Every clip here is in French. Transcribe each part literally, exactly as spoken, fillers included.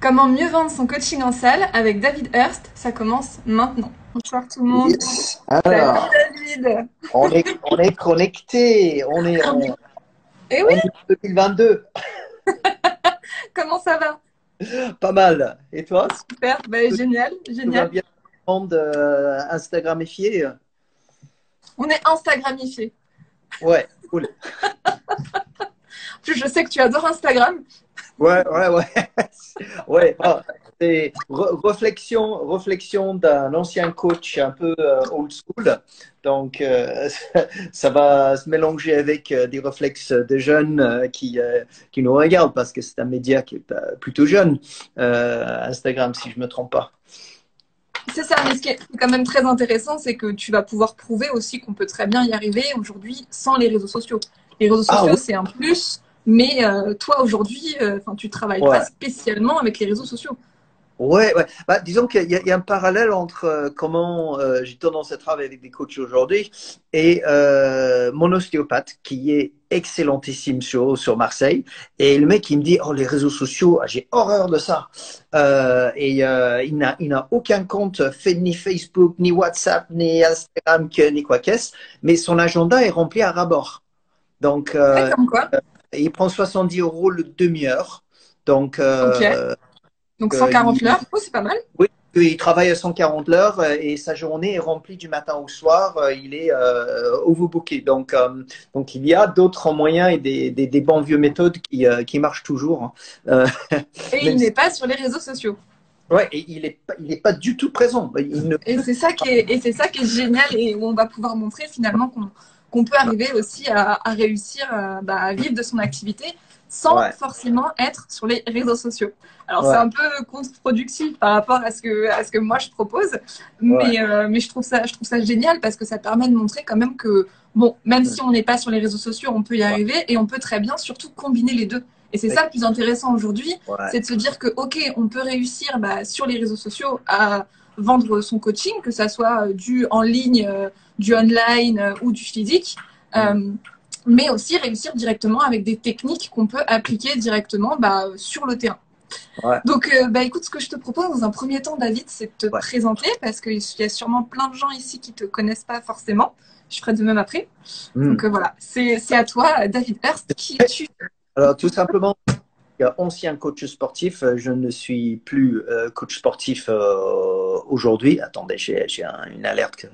Comment mieux vendre son coaching en salle avec David Hurst, ça commence maintenant. Bonsoir tout le monde. Yes. Salut Alors, David. on est, on est connecté, on est en, Eh oui, on est en deux mille vingt-deux. comment ça va? Pas mal. Et toi? Super, bah, génial, Tout va génial. bien? Le monde euh, Instagramifié? On est Instagramifié. Ouais, cool. En plus, je sais que tu adores Instagram. Ouais, ouais, ouais. Ouais, ah, c'est re- réflexion, réflexion d'un ancien coach un peu euh, old school. Donc, euh, ça va se mélanger avec euh, des réflexes de jeunes euh, qui, euh, qui nous regardent parce que c'est un média qui est euh, plutôt jeune, euh, Instagram, si je me trompe pas. C'est ça, mais ce qui est quand même très intéressant, c'est que tu vas pouvoir prouver aussi qu'on peut très bien y arriver aujourd'hui sans les réseaux sociaux. Les réseaux Ah sociaux, oui, c'est un plus, mais euh, toi aujourd'hui, euh, enfin, tu travailles pas ouais. spécialement avec les réseaux sociaux. Ouais, ouais. Bah, disons qu'il y, a il y a un parallèle entre euh, comment euh, j'ai tendance à travailler avec des coachs aujourd'hui et euh, mon ostéopathe qui est excellentissime sur, sur Marseille. Et le mec, il me dit, oh, les réseaux sociaux, ah, j'ai horreur de ça. Euh, et euh, il n'a, il n'a aucun compte fait ni Facebook, ni WhatsApp, ni Instagram, que- ni quoi qu'est-ce, mais son agenda est rempli à ras-bord. Donc, Ouais, euh, comme quoi. il prend soixante-dix euros le demi-heure. Donc, Ok. euh, Donc cent euh, quarante il, l'heure, oh, c'est pas mal. oui, il travaille à cent quarante l'heure euh, et sa journée est remplie du matin au soir. euh, Il est euh, overbooké. Donc, euh, donc, il y a d'autres moyens et des, des, des bons vieux méthodes qui, euh, qui marchent toujours, hein. Euh, Et il même si, n'est pas sur les réseaux sociaux. ouais, et il n'est pas, il est pas du tout présent. Il ne, Et c'est ça qui est, et c'est ça qui est génial et où on va pouvoir montrer finalement qu'on qu'on peut arriver aussi à, à réussir euh, bah, à vivre de son activité sans ouais, forcément être sur les réseaux sociaux. Alors c'est ouais, un peu contre-productif par rapport à ce que à ce que moi je propose, ouais, mais euh, mais je trouve ça je trouve ça génial parce que ça permet de montrer quand même que bon, même mm, si on n'est pas sur les réseaux sociaux, on peut y ouais, arriver et on peut très bien surtout combiner les deux. Et c'est ça le plus intéressant aujourd'hui, ouais, c'est de se dire que ok, on peut réussir bah, sur les réseaux sociaux à vendre son coaching, que ça soit du en ligne, euh, du online euh, ou du physique, mm, euh, mais aussi réussir directement avec des techniques qu'on peut appliquer directement bah, sur le terrain. ouais, Donc, euh, bah, écoute, ce que je te propose dans un premier temps, David, c'est de te ouais, présenter parce qu'il y a sûrement plein de gens ici qui te connaissent pas forcément. Je ferai de même après. Donc mm. euh, voilà, c'est c'est à toi, David Hurst. Qui es-tu? Alors, tout simplement, ancien coach sportif, je ne suis plus euh, coach sportif euh, aujourd'hui. Attendez, j'ai j'ai un, une alerte.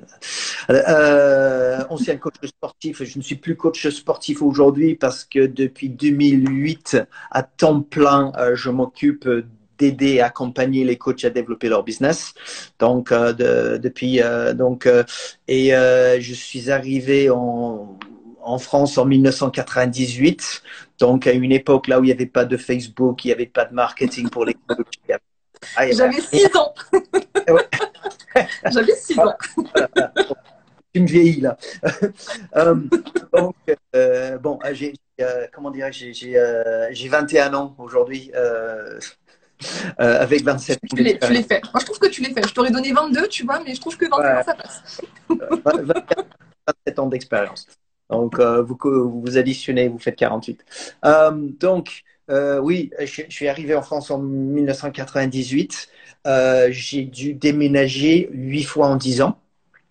Euh, ancien coach sportif, je ne suis plus coach sportif aujourd'hui parce que depuis deux mille huit, à temps plein, euh, je m'occupe d'aider et accompagner les coachs à développer leur business. Donc, euh, de, depuis, euh, donc, euh, et euh, je suis arrivé en en France en mille neuf cent quatre-vingt-dix-huit, donc à une époque là où il n'y avait pas de Facebook, il n'y avait pas de marketing pour les coachs. Il y avait, ah, il y avait J'avais six ans. rien. Ouais, J'avais six ans. voilà, voilà. Tu me vieillis là. Euh, donc, euh, bon, j'ai, euh, comment dirais-je, j'ai, j'ai, euh, j'ai vingt et un ans aujourd'hui, euh, euh, avec vingt-sept ans Tu l'es, tu l'es d'expérience. fait. Moi, je trouve que tu l'es fait. Je t'aurais donné vingt-deux, tu vois, mais je trouve que vingt et un, Ouais, ça passe. vingt-sept ans d'expérience. Donc, euh, vous, vous additionnez, vous faites quarante-huit. Euh, donc, euh, oui, je, je, suis arrivé en France en mille neuf cent quatre-vingt-dix-huit. Euh, j'ai dû déménager huit fois en dix ans.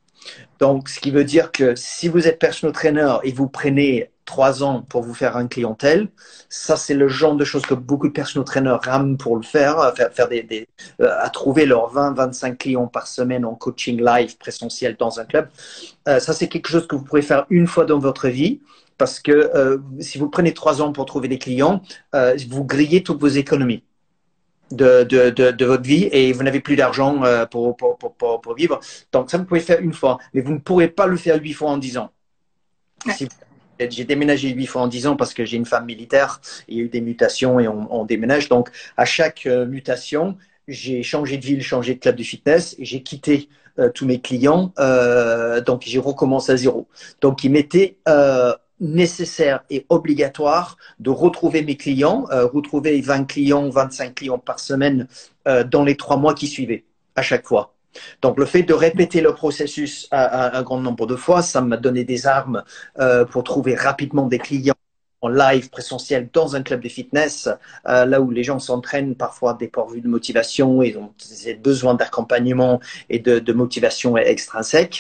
Donc, ce qui veut dire que si vous êtes personal trainer et vous prenez trois ans pour vous faire un clientèle, ça, c'est le genre de choses que beaucoup de personal trainers rament pour le faire, faire, faire des, des, euh, à trouver leurs vingt à vingt-cinq clients par semaine en coaching live présentiel dans un club. Euh, ça, c'est quelque chose que vous pourrez faire une fois dans votre vie. Parce que euh, si vous prenez trois ans pour trouver des clients, euh, vous grillez toutes vos économies de, de, de, de votre vie et vous n'avez plus d'argent euh, pour, pour, pour, pour, pour vivre. Donc ça, vous pouvez faire une fois, mais vous ne pourrez pas le faire huit fois en dix ans. Ouais. Si j'ai déménagé huit fois en dix ans parce que j'ai une femme militaire, il y a eu des mutations et on, on déménage. Donc à chaque euh, mutation, j'ai changé de ville, changé de club de fitness et j'ai quitté euh, tous mes clients. Euh, donc j'ai recommencé à zéro. Donc il m'était euh, nécessaire et obligatoire de retrouver mes clients, euh, retrouver vingt clients, vingt-cinq clients par semaine euh, dans les trois mois qui suivaient, à chaque fois. Donc, le fait de répéter le processus à, à un grand nombre de fois, ça m'a donné des armes euh, pour trouver rapidement des clients en live présentiel dans un club de fitness, euh, là où les gens s'entraînent parfois dépourvus de motivation, ils ont besoin d'accompagnement et de, de motivation extrinsèque.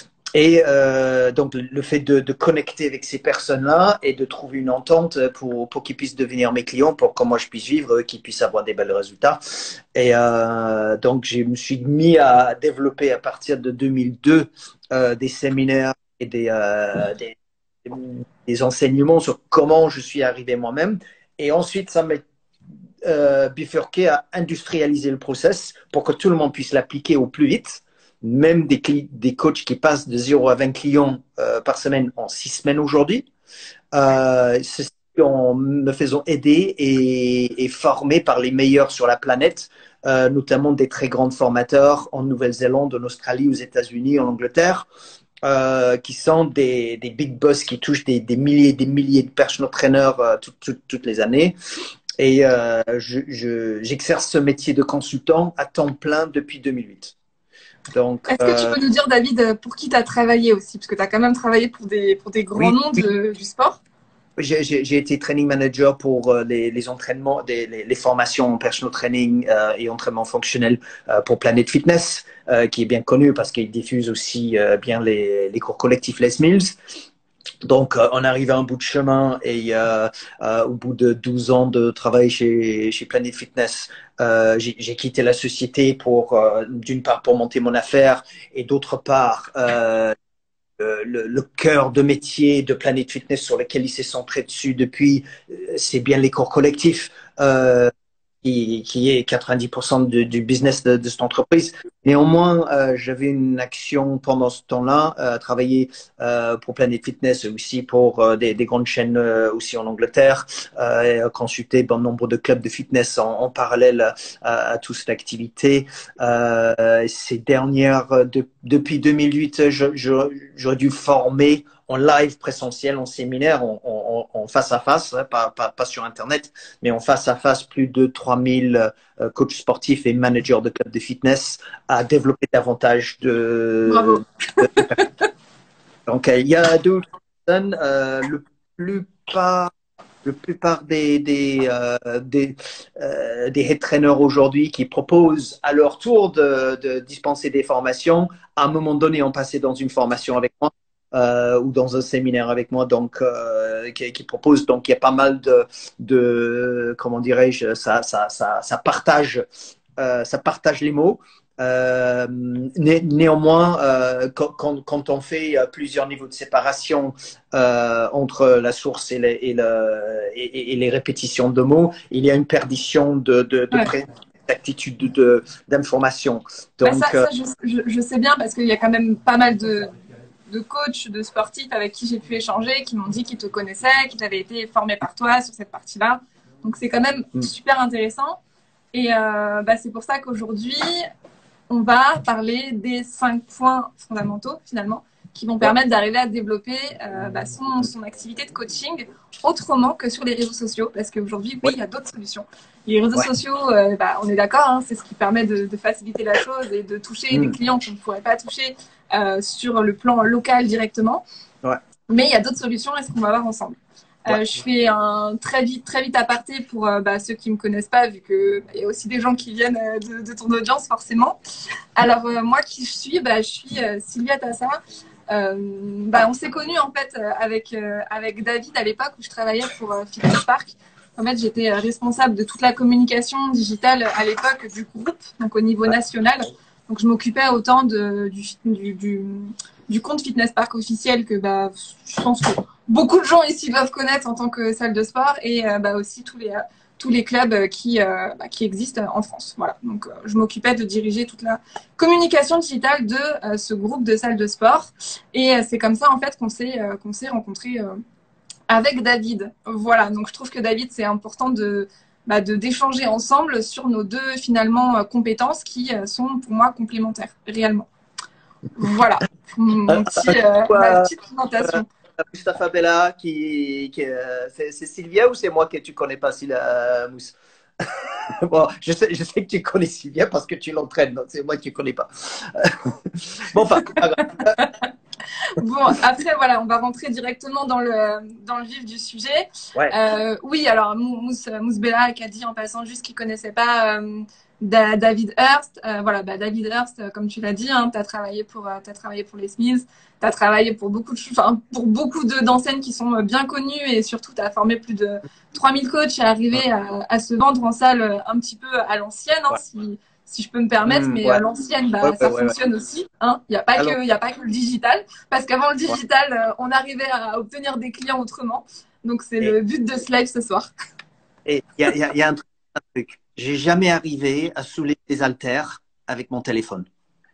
Et euh, donc, le fait de, de connecter avec ces personnes-là et de trouver une entente pour, pour qu'ils puissent devenir mes clients, pour que moi je puisse vivre, qu'ils puissent avoir des bons résultats. Et euh, donc, je me suis mis à développer à partir de deux mille deux euh, des séminaires et des, euh, des, des enseignements sur comment je suis arrivé moi-même. Et ensuite, ça m'a euh, bifurqué à industrialiser le process pour que tout le monde puisse l'appliquer au plus vite. Même des, des coachs qui passent de zéro à vingt clients euh, par semaine en six semaines aujourd'hui. Euh, c'est en me faisant aider et, et former par les meilleurs sur la planète, euh, notamment des très grands formateurs en Nouvelle-Zélande, en Australie, aux États-Unis, en Angleterre, euh, qui sont des, des big boss qui touchent des, des milliers et des milliers de personal trainers euh, tout, tout, toutes les années. Et euh, je, je, j'exerce ce métier de consultant à temps plein depuis deux mille huit. Donc, est-ce que euh, tu peux nous dire, David, pour qui tu as travaillé aussi? Parce que tu as quand même travaillé pour des, pour des grands oui, noms oui. de, du sport. J'ai, j'ai, j'ai été training manager pour euh, les, les entraînements, des, les, les formations en personal training euh, et entraînement fonctionnel euh, pour Planet Fitness, euh, qui est bien connu parce qu'il diffuse aussi euh, bien les, les cours collectifs Les Mills. Donc, euh, on arrive à un bout de chemin et euh, euh, au bout de douze ans de travail chez, chez Planet Fitness, euh, j'ai, j'ai quitté la société pour, euh, d'une part, pour monter mon affaire et d'autre part, euh, le, le cœur de métier de Planet Fitness sur lequel il s'est centré dessus depuis, c'est bien les cours collectifs. Euh, Qui, qui est quatre-vingt-dix pour cent de, du business de, de cette entreprise. Néanmoins, euh, j'avais une action pendant ce temps-là, euh, travailler euh, pour Planet Fitness et aussi pour euh, des, des grandes chaînes euh, aussi en Angleterre, euh, consulter bon nombre de clubs de fitness en, en parallèle à, à toute cette activité. Euh, ces dernières, de, depuis deux mille huit, je, je, j'aurais dû former en live présentiel, en séminaire, en, en, en face à face, hein, pas, pas, pas sur Internet, mais en face à face, plus de trois mille euh, coachs sportifs et managers de clubs de fitness à développer davantage de... Bravo. de, de... Donc, euh, il y a deux personnes, euh, le plupart la plupart des, des, euh, des, euh, des head trainers aujourd'hui qui proposent à leur tour de, de dispenser des formations, à un moment donné, ont passé dans une formation avec moi. Euh, ou dans un séminaire avec moi, donc euh, qui, qui propose. Donc il y a pas mal de, de comment dirais-je, ça, ça, ça, ça partage, euh, ça partage les mots. Euh, né, néanmoins, euh, quand, quand, quand on fait plusieurs niveaux de séparation euh, entre la source et les, et, le, et, et les répétitions de mots, il y a une perdition de, de, de Ouais. d'actitude de, d'information. Donc, bah ça, ça je, je, je sais bien parce qu'il y a quand même pas mal de de coachs, de sportifs avec qui j'ai pu échanger, qui m'ont dit qu'ils te connaissaient, qu'ils avaient été formés par toi sur cette partie-là. Donc c'est quand même mm. super intéressant. Et euh, bah, c'est pour ça qu'aujourd'hui, on va parler des cinq points fondamentaux finalement qui vont permettre d'arriver à développer euh, bah, son, son activité de coaching autrement que sur les réseaux sociaux. Parce qu'aujourd'hui, oui, il y a d'autres solutions. Les réseaux ouais. sociaux, euh, bah, on est d'accord, hein, c'est ce qui permet de, de faciliter la chose et de toucher mm. des clients qu'on ne pourrait pas toucher euh, sur le plan local directement. Ouais. Mais il y a d'autres solutions et ce qu'on va voir ensemble. Ouais. Euh, je fais un très vite, très vite aparté pour euh, bah, ceux qui me connaissent pas, vu que bah, y a aussi des gens qui viennent euh, de, de ton audience forcément. Alors euh, moi qui je suis, bah, je suis euh, Sylvia Tassa. Euh, bah, on s'est connus en fait euh, avec euh, avec David à l'époque où je travaillais pour euh, Fitness Park. En fait, j'étais euh, responsable de toute la communication digitale à l'époque du groupe, donc au niveau national. Donc je m'occupais autant de, du, du, du, du compte Fitness Park officiel que bah, je pense que beaucoup de gens ici doivent connaître en tant que salle de sport et euh, bah, aussi tous les, euh, tous les clubs qui, euh, bah, qui existent en France. Voilà. Donc euh, je m'occupais de diriger toute la communication digitale de euh, ce groupe de salles de sport. Et euh, c'est comme ça en fait qu'on s'est euh, qu'on s'est rencontrés euh, avec David. Voilà. Donc je trouve que David, c'est important de Bah, de d'échanger ensemble sur nos deux finalement euh, compétences qui euh, sont pour moi complémentaires réellement. Voilà mon petit, euh, ma petite présentation. Mustapha Bella, qui, qui euh, c'est, c'est Sylvia ou c'est moi que tu connais pas, Sylvia Mousse? Bon, je sais, je sais que tu connais Sylvia parce que tu l'entraînes, donc c'est moi qui ne connais pas. Bon, enfin, Bon, après, voilà, on va rentrer directement dans le, dans le vif du sujet. Ouais. Euh, oui, alors, Mousse, Mousse Bella qui a dit en passant juste qu'il connaissait pas euh, Da- David Hurst. Euh, voilà, bah, David Hurst, euh, comme tu l'as dit, hein, tu as travaillé pour, euh, t'as travaillé pour les Smiths, tu as travaillé pour beaucoup de, enfin, pour beaucoup de, d'enseignes qui sont euh, bien connues et surtout, tu as formé plus de trois mille coachs et arrivé à, à se vendre en salle euh, un petit peu à l'ancienne, hein, Ouais. si, si je peux me permettre, Mmh, mais ouais. euh, l'ancienne, bah, Ouais, ouais, ça ouais, ouais. fonctionne aussi. Hein. Il n'y a pas Alors, que, il y a pas que le digital, parce qu'avant le ouais. digital, euh, on arrivait à obtenir des clients autrement. Donc, c'est Et le but de ce live ce soir. et il y a, y a- y a un truc. un truc. J'ai jamais arrivé à soulever des haltères avec mon téléphone.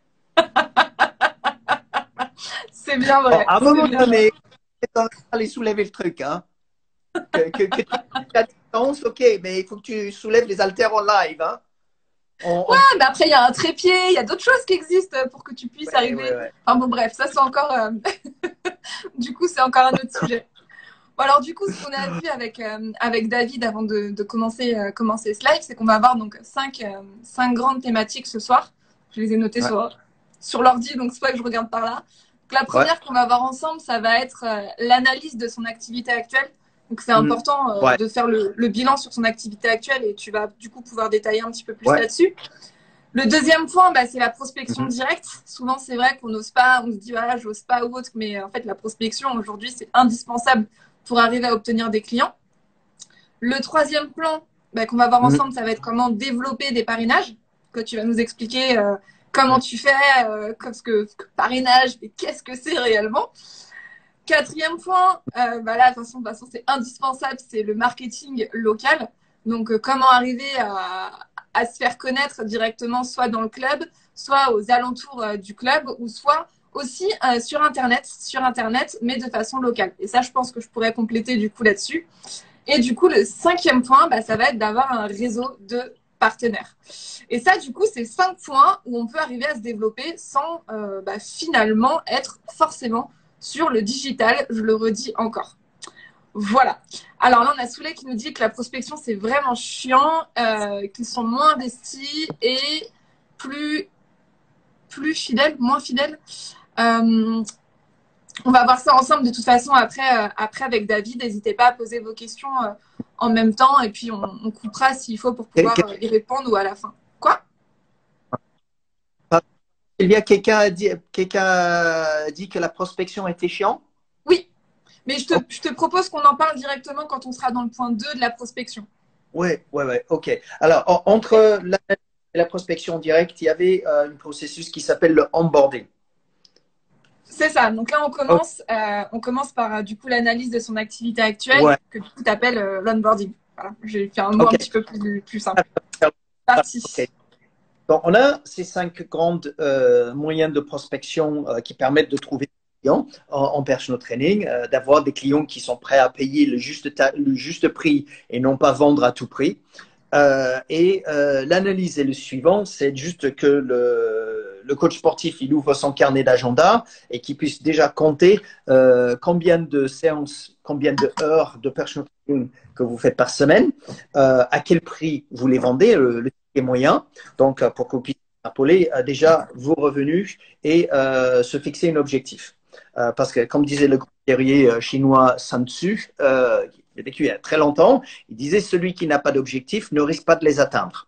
C'est bien Bon, vrai. à un C'est moment bien vrai. donné, tu aller soulever le truc, hein. Que, que, que tu aies à distance, ok, mais il faut que tu soulèves les haltères en live, hein. On, Ah, on... mais après, il y a un trépied, il y a d'autres choses qui existent pour que tu puisses Ouais, ouais, arriver. ouais. Enfin bon, bref, ça c'est encore. euh, Du coup, c'est encore un autre sujet. Bon, alors du coup, ce qu'on a vu avec, euh, avec David avant de, de commencer, euh, commencer ce live, c'est qu'on va avoir donc cinq, euh, cinq grandes thématiques ce soir. Je les ai notées Ouais. sur, sur l'ordi, donc c'est pas que je regarde par là. Donc, la Ouais. première qu'on va voir ensemble, ça va être euh, l'analyse de son activité actuelle. Donc c'est Mmh. important euh, Ouais. de faire le, le bilan sur son activité actuelle et tu vas du coup pouvoir détailler un petit peu plus Ouais. là-dessus. Le deuxième point, bah, c'est la prospection Mhm. directe. Souvent, c'est vrai qu'on n'ose pas, on se dit, voilà, j'ose pas ou autre, mais en fait, la prospection, aujourd'hui, c'est indispensable pour arriver à obtenir des clients. Le troisième plan bah, qu'on va voir Mhm. ensemble, ça va être comment développer des parrainages, que tu vas nous expliquer euh, comment tu fais, euh, ce que, ce que parrainage, et qu'est-ce que c'est réellement. Quatrième point, euh, bah là, de toute façon, de toute façon, c'est indispensable, c'est le marketing local. Donc, euh, comment arriver à, à se faire connaître directement, soit dans le club, soit aux alentours euh, du club, ou soit aussi euh, sur Internet, sur Internet, mais de façon locale. Et ça, je pense que je pourrais compléter du coup là-dessus. Et du coup, le cinquième point, bah, ça va être d'avoir un réseau de partenaires. Et ça, du coup, c'est cinq points où on peut arriver à se développer sans euh, bah, finalement être forcément sur le digital, je le redis encore. Voilà. Alors là, on a Souley qui nous dit que la prospection, c'est vraiment chiant, euh, qu'ils sont moins investis et plus, plus fidèles, moins fidèles. Euh, on va voir ça ensemble de toute façon après, euh, après avec David. N'hésitez pas à poser vos questions euh, en même temps et puis on, on coupera s'il faut pour pouvoir euh, y répondre ou à la fin. Quoi? Il y a quelqu'un a dit, quelqu'un a dit que la prospection était chiant? Oui, mais je te, Oh. je te propose qu'on en parle directement quand on sera dans le point deux de la prospection. Oui, oui, oui, ok. Alors, en, entre la, la prospection directe, il y avait euh, un processus qui s'appelle le onboarding. C'est ça. Donc là, on Oh. commence, euh, on commence par euh, du coup l'analyse de son activité actuelle Ouais. que du coup tu appelles euh, l'onboarding. Voilà. J'ai fait un mot Ok. un petit peu plus, plus simple. Parti. Ok. Donc, on a ces cinq grandes euh, moyens de prospection euh, qui permettent de trouver des clients en, en personal training, euh, d'avoir des clients qui sont prêts à payer le juste, le juste prix et non pas vendre à tout prix. Euh, et euh, l'analyse est le suivant, c'est juste que le, le coach sportif il ouvre son carnet d'agenda et qu'il puisse déjà compter euh, combien de séances, combien de heures de personal training que vous faites par semaine, euh, à quel prix vous les vendez, le, le ticket moyen, donc pour que vous puissiez appeler euh, déjà vos revenus et euh, se fixer un objectif. Euh, parce que comme disait le grand guerrier euh, chinois Sun Tzu, euh, il a vécu il y a très longtemps, il disait celui qui n'a pas d'objectif ne risque pas de les atteindre.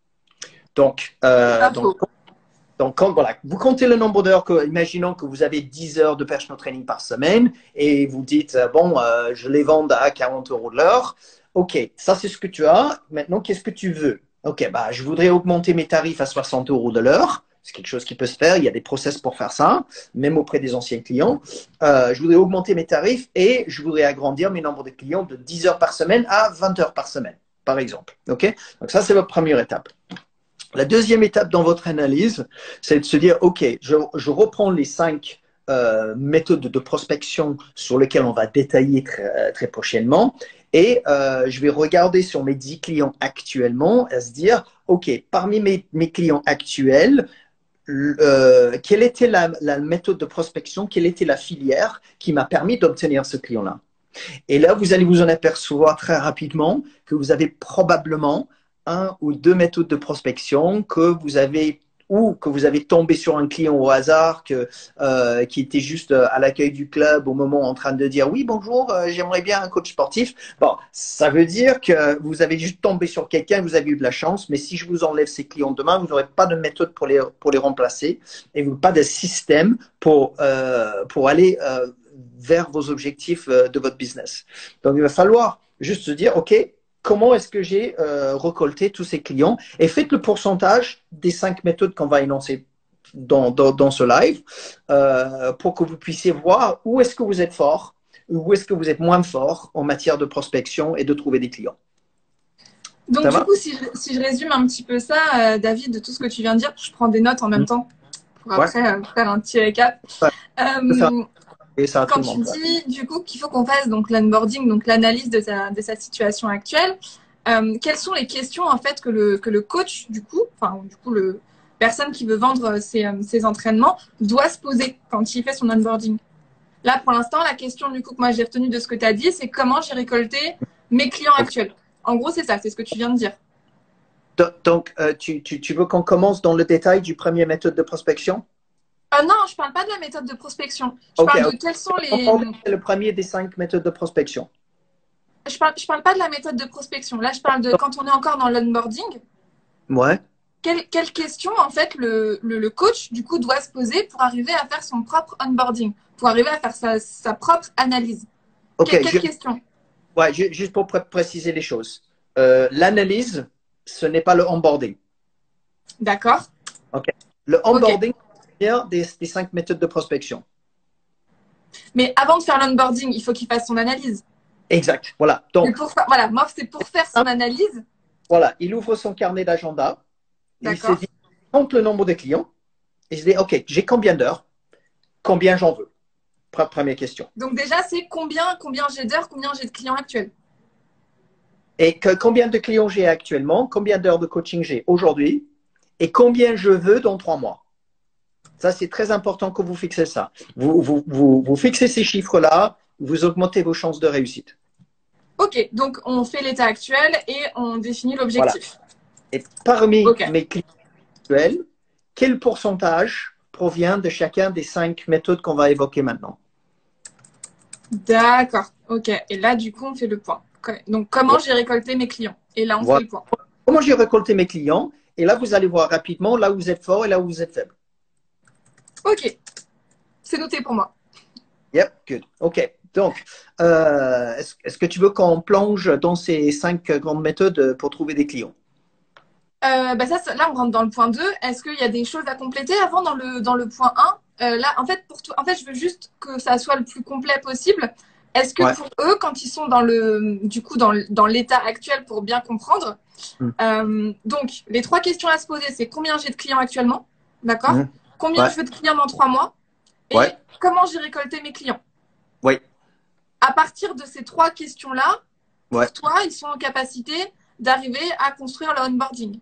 Donc, euh, donc, donc quand, voilà, vous comptez le nombre d'heures, que, imaginons que vous avez dix heures de personal training par semaine et vous dites, bon, euh, je les vends à quarante euros de l'heure. Ok, ça c'est ce que tu as. Maintenant, qu'est-ce que tu veux? Ok, bah, je voudrais augmenter mes tarifs à soixante euros de l'heure. C'est quelque chose qui peut se faire. Il y a des process pour faire ça, même auprès des anciens clients. Euh, je voudrais augmenter mes tarifs et je voudrais agrandir mes nombres de clients de dix heures par semaine à vingt heures par semaine, par exemple. Ok, donc ça, c'est votre première étape. La deuxième étape dans votre analyse, c'est de se dire, OK, je, je reprends les cinq euh, méthodes de prospection sur lesquelles on va détailler très, très prochainement et euh, je vais regarder sur mes dix clients actuellement à se dire, OK, parmi mes, mes clients actuels, euh, quelle était la, la méthode de prospection, quelle était la filière qui m'a permis d'obtenir ce client-là. Et là, vous allez vous en apercevoir très rapidement que vous avez probablement un ou deux méthodes de prospection que vous avez ou que vous avez tombé sur un client au hasard que, euh, qui était juste à l'accueil du club au moment en train de dire oui, bonjour, euh, j'aimerais bien un coach sportif. Bon, ça veut dire que vous avez juste tombé sur quelqu'un, vous avez eu de la chance, mais si je vous enlève ces clients demain, vous n'aurez pas de méthode pour les, pour les remplacer et vous pas de système pour, euh, pour aller euh, vers vos objectifs euh, de votre business. Donc, il va falloir juste se dire, OK, comment est-ce que j'ai euh, récolté tous ces clients et faites le pourcentage des cinq méthodes qu'on va énoncer dans, dans, dans ce live euh, pour que vous puissiez voir où est-ce que vous êtes fort, où est-ce que vous êtes moins fort en matière de prospection et de trouver des clients. Donc, ça du va coup, si je, si je résume un petit peu ça, euh, David, de tout ce que tu viens de dire, je prends des notes en même mmh. temps pour Ouais. après euh, faire un petit récap. Ouais. Euh, Et ça, quand tout tu le monde, dis, du coup, qu'il faut qu'on fasse donc l'onboarding, donc l'analyse de sa, de sa situation actuelle, euh, quelles sont les questions, en fait, que le, que le coach, du coup, enfin, du coup, le personne qui veut vendre ses, ses entraînements doit se poser quand il fait son onboarding? Là, pour l'instant, la question, du coup, que moi j'ai retenue de ce que tu as dit, c'est comment j'ai récolté mes clients actuels. En gros, c'est ça, c'est ce que tu viens de dire. Donc, euh, tu, tu, tu veux qu'on commence dans le détail du premier méthode de prospection? Euh, non, je ne parle pas de la méthode de prospection. Je Ok, parle de ok. quels sont les. C'est le premier des cinq méthodes de prospection. Je parle, je parle pas de la méthode de prospection. Là, je parle de quand on est encore dans l'onboarding. Ouais. Quelles quelle questions, en fait, le, le, le coach, du coup, doit se poser pour arriver à faire son propre onboarding, pour arriver à faire sa, sa propre analyse? Ok. Quelles je, questions? Ouais, ju- juste pour pr préciser les choses. Euh, L'analyse, ce n'est pas le onboarding. D'accord. Ok. Le Ok. onboarding, c'est des, des cinq méthodes de prospection. Mais avant de faire l'onboarding, il faut qu'il fasse son analyse. Exact. Voilà. Mais Donc, pour fa- voilà, moi, c'est pour faire son analyse. voilà, il ouvre son carnet d'agenda. Il se D'accord. dit, il compte le nombre de clients. Il se dit, OK, j'ai combien d'heures? Combien j'en veux? Pre- Première question. Donc déjà, c'est combien, combien j'ai d'heures, combien j'ai de clients actuels. Et que, combien de clients j'ai actuellement? Combien d'heures de coaching j'ai aujourd'hui? Et combien je veux dans trois mois? Ça, c'est très important que vous fixez ça. Vous, vous, vous, vous fixez ces chiffres-là, vous augmentez vos chances de réussite. Ok, donc on fait l'état actuel et on définit Voilà. l'objectif. Et parmi Ok. mes clients actuels, quel pourcentage provient de chacun des cinq méthodes qu'on va évoquer maintenant? D'accord. Ok. Et là, du coup, on fait le point. Donc, comment j'ai récolté mes clients? Et là, on Voilà. fait le point. Comment j'ai récolté mes clients? Et là, vous allez voir rapidement là où vous êtes fort et là où vous êtes faible. Ok. C'est noté pour moi. Yep, good. OK. Donc, euh, est-ce, est-ce que tu veux qu'on plonge dans ces cinq grandes méthodes pour trouver des clients? Euh, bah ça, là, on rentre dans le point deux. Est-ce qu'il y a des choses à compléter avant dans le, dans le point un? Euh, là, en fait, pour toi, en fait, je veux juste que ça soit le plus complet possible. Est-ce que Ouais. pour eux, quand ils sont dans le, du coup, dans, dans l'état actuel pour bien comprendre, Mm. euh, donc, les trois questions à se poser, c'est combien j'ai de clients actuellement, d'accord? Mm. Combien Ouais. je veux de clients dans trois mois? Et Ouais. comment j'ai récolté mes clients? Oui. À partir de ces trois questions-là, pour Ouais. toi, ils sont en capacité d'arriver à construire leur onboarding.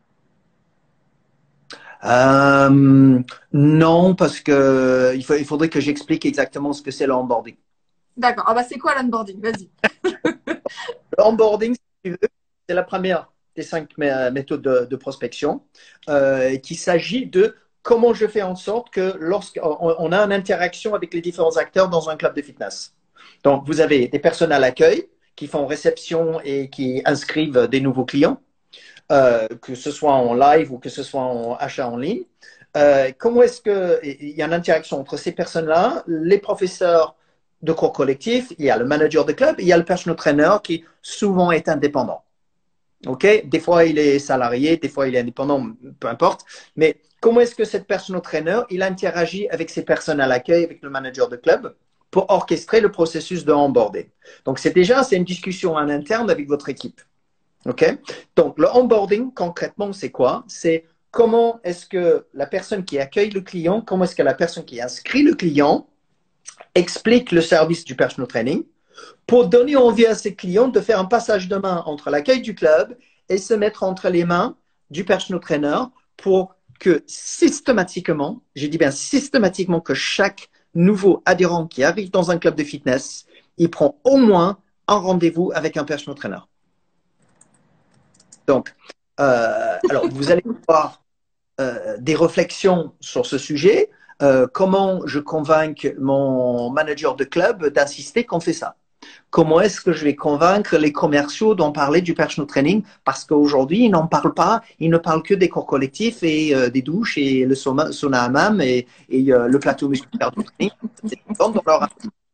Euh, non, parce que il, faut, il faudrait que j'explique exactement ce que c'est le onboarding. D'accord. Ah bah c'est quoi l'onboarding? Vas-y. Le onboarding, si tu veux, c'est la première des cinq mé- méthodes de, de prospection, euh, qu'il s'agit de comment je fais en sorte que lorsqu'on on a une interaction avec les différents acteurs dans un club de fitness. Donc, vous avez des personnes à l'accueil qui font réception et qui inscrivent des nouveaux clients, euh, que ce soit en live ou que ce soit en achat en ligne. Euh, comment est-ce qu'il y a une interaction entre ces personnes-là, les professeurs de cours collectifs, il y a le manager de club, il y a le personal trainer qui souvent est indépendant. Ok, des fois il est salarié, des fois il est indépendant, peu importe. Mais comment est-ce que cette personal trainer il interagit avec ces personnes à l'accueil, avec le manager de club, pour orchestrer le processus de onboarding? Donc c'est déjà c'est une discussion en interne avec votre équipe. Ok, donc le onboarding concrètement c'est quoi? C'est comment est-ce que la personne qui accueille le client, comment est-ce que la personne qui inscrit le client explique le service du personal training pour donner envie à ses clients de faire un passage de main entre l'accueil du club et se mettre entre les mains du personal trainer pour que systématiquement, je dis bien systématiquement, que chaque nouveau adhérent qui arrive dans un club de fitness, il prend au moins un rendez-vous avec un personal trainer. Donc, euh, alors vous allez voir euh, des réflexions sur ce sujet. Euh, comment je convainc mon manager de club d'insister qu'on fait ça? Comment est-ce que je vais convaincre les commerciaux d'en parler du personal training? Parce qu'aujourd'hui, ils n'en parlent pas. Ils ne parlent que des cours collectifs et euh, des douches et le sauna, sauna hammam et, et euh, le plateau musculaire du training. C'est dans leur...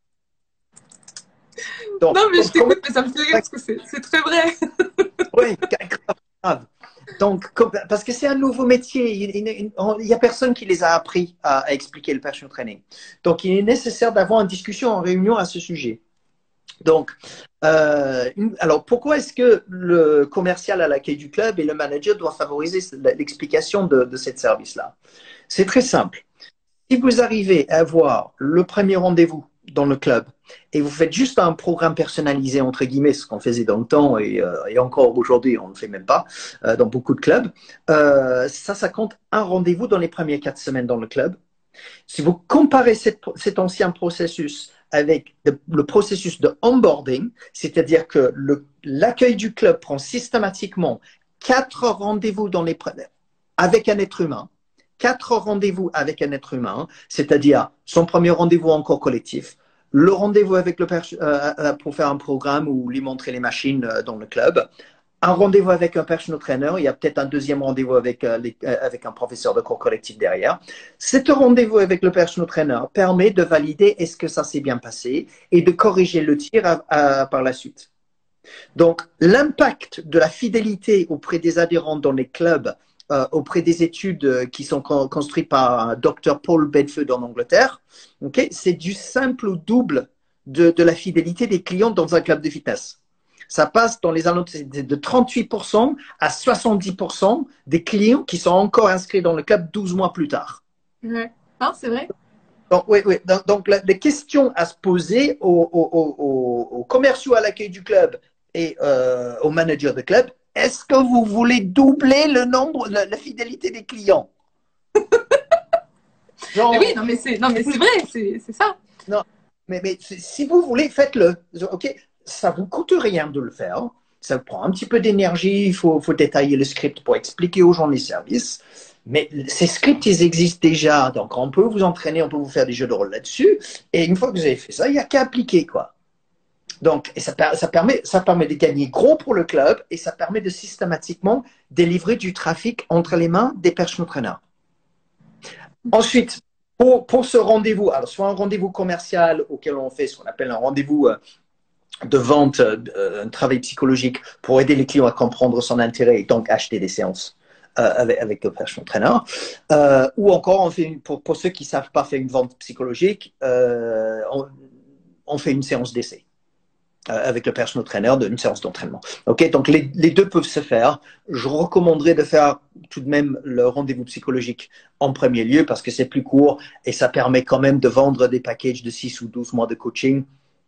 Donc, non, mais je t'écoute, mais ça me fait rire parce que c'est très vrai. Oui, grave. Donc, parce que c'est un nouveau métier, il n'y a personne qui les a appris à, à expliquer le personal training. Donc, il est nécessaire d'avoir une discussion en réunion à ce sujet. Donc, euh, alors pourquoi est-ce que le commercial à l'accueil du club et le manager doivent favoriser l'explication de, de ce service-là? C'est très simple. Si vous arrivez à avoir le premier rendez-vous dans le club et vous faites juste un programme personnalisé, entre guillemets, ce qu'on faisait dans le temps et, euh, et encore aujourd'hui, on ne le fait même pas euh, dans beaucoup de clubs, euh, ça, ça compte un rendez-vous dans les premières quatre semaines dans le club. Si vous comparez cette, cet ancien processus avec le, le processus de onboarding, c'est-à-dire que l'accueil du club prend systématiquement quatre rendez-vous dans les, avec un être humain, quatre rendez-vous avec un être humain, c'est-à-dire son premier rendez-vous en cours collectif, le rendez-vous avec le euh, pour faire un programme ou lui montrer les machines euh, dans le club, un rendez-vous avec un personal trainer, il y a peut-être un deuxième rendez-vous avec, euh, les, euh, avec un professeur de cours collectif derrière. Cet rendez-vous avec le personal trainer permet de valider est-ce que ça s'est bien passé et de corriger le tir à, à, par la suite. Donc, l'impact de la fidélité auprès des adhérents dans les clubs, euh, auprès des études euh, qui sont con construites par docteur Paul Bedford en Angleterre, okay, c'est du simple au double de, de la fidélité des clients dans un club de fitness. Ça passe dans les alentours de trente-huit pour cent à soixante-dix pour cent des clients qui sont encore inscrits dans le club douze mois plus tard. Ouais. Ah, c'est vrai. Donc, oui, oui. Donc, donc la, les questions à se poser aux, aux, aux, aux commerciaux à l'accueil du club et euh, aux managers de club, est-ce que vous voulez doubler le nombre, la, la fidélité des clients? Genre, mais oui, non, mais c'est vrai, c'est ça. Non, mais, mais si vous voulez, faites-le. OK? Ça vous coûte rien de le faire. Ça vous prend un petit peu d'énergie. Il faut, faut détailler le script pour expliquer aux gens les services. Mais ces scripts, ils existent déjà. Donc, on peut vous entraîner, on peut vous faire des jeux de rôle là-dessus. Et une fois que vous avez fait ça, il n'y a qu'à appliquer, quoi. Donc, et ça, ça, permet, ça permet de gagner gros pour le club et ça permet de systématiquement délivrer du trafic entre les mains des personal trainers. Ensuite, pour, pour ce rendez-vous, alors soit un rendez-vous commercial auquel on fait ce qu'on appelle un rendez-vous euh, de vente, euh, un travail psychologique pour aider les clients à comprendre son intérêt et donc acheter des séances euh, avec, avec le personal trainer. Euh, ou encore, on fait une, pour, pour ceux qui ne savent pas faire une vente psychologique, euh, on, on fait une séance d'essai euh, avec le personal trainer, d'une séance d'entraînement. Okay, donc, les, les deux peuvent se faire. Je recommanderais de faire tout de même le rendez-vous psychologique en premier lieu parce que c'est plus court et ça permet quand même de vendre des packages de six ou douze mois de coaching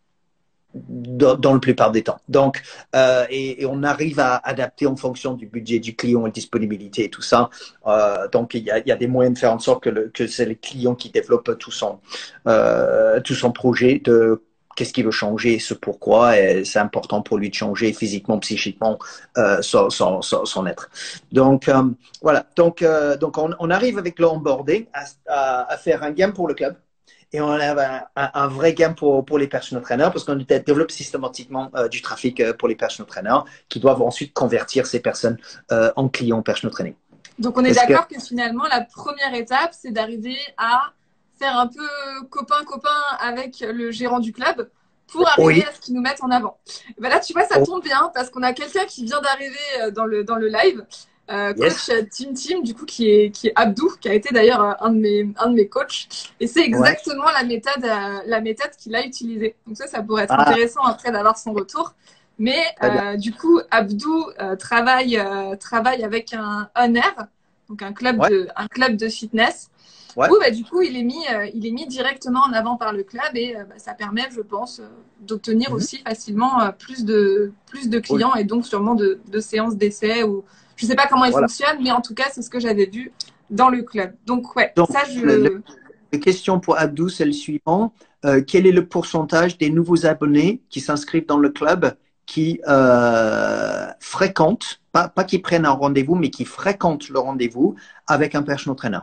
dans, dans la plupart des temps. Donc, euh, et, et on arrive à adapter en fonction du budget du client et disponibilité et tout ça. Euh, donc, il y, a, il y a des moyens de faire en sorte que, le, que c'est le client qui développe tout son, euh, tout son projet de qu'est-ce qu'il veut changer, ce pourquoi, et c'est important pour lui de changer physiquement, psychiquement, euh, son, son, son, son être. Donc, euh, voilà. Donc, euh, donc on, on arrive avec l'onboarding à, à, à faire un gain pour le club. Et on a un, un, un vrai gain pour, pour les personal trainers parce qu'on développe systématiquement euh, du trafic euh, pour les personal trainers qui doivent ensuite convertir ces personnes euh, en clients personal training. Donc, on est d'accord que... que finalement, la première étape, c'est d'arriver à faire un peu copain-copain avec le gérant du club pour arriver oui. à ce qu'ils nous mettent en avant. Et ben là, tu vois, ça oh. tombe bien parce qu'on a quelqu'un qui vient d'arriver dans le, dans le live. Euh, coach yes. Team Team, du coup, qui est, qui est Abdou, qui a été d'ailleurs un de mes, un de mes coachs. Et c'est exactement ouais. la méthode, euh, la méthode qu'il a utilisée. Donc ça, ça pourrait être ah. intéressant après d'avoir son retour. Mais euh, du coup, Abdou euh, travaille, euh, travaille avec un un R, donc un club, ouais. de, un club de fitness. Ouais. Où, bah, du coup, il est, mis, euh, il est mis directement en avant par le club et euh, bah, ça permet, je pense, euh, d'obtenir mm-hmm. aussi facilement euh, plus, de, plus de clients oui. et donc sûrement de, de séances d'essai ou je ne sais pas comment il voilà. fonctionne, mais en tout cas, c'est ce que j'avais vu dans le club. Donc, ouais, donc, ça, je… La question pour Abdou, c'est le suivant. Euh, quel est le pourcentage des nouveaux abonnés qui s'inscrivent dans le club qui euh, fréquentent, pas, pas qui prennent un rendez-vous, mais qui fréquentent le rendez-vous avec un personal trainer.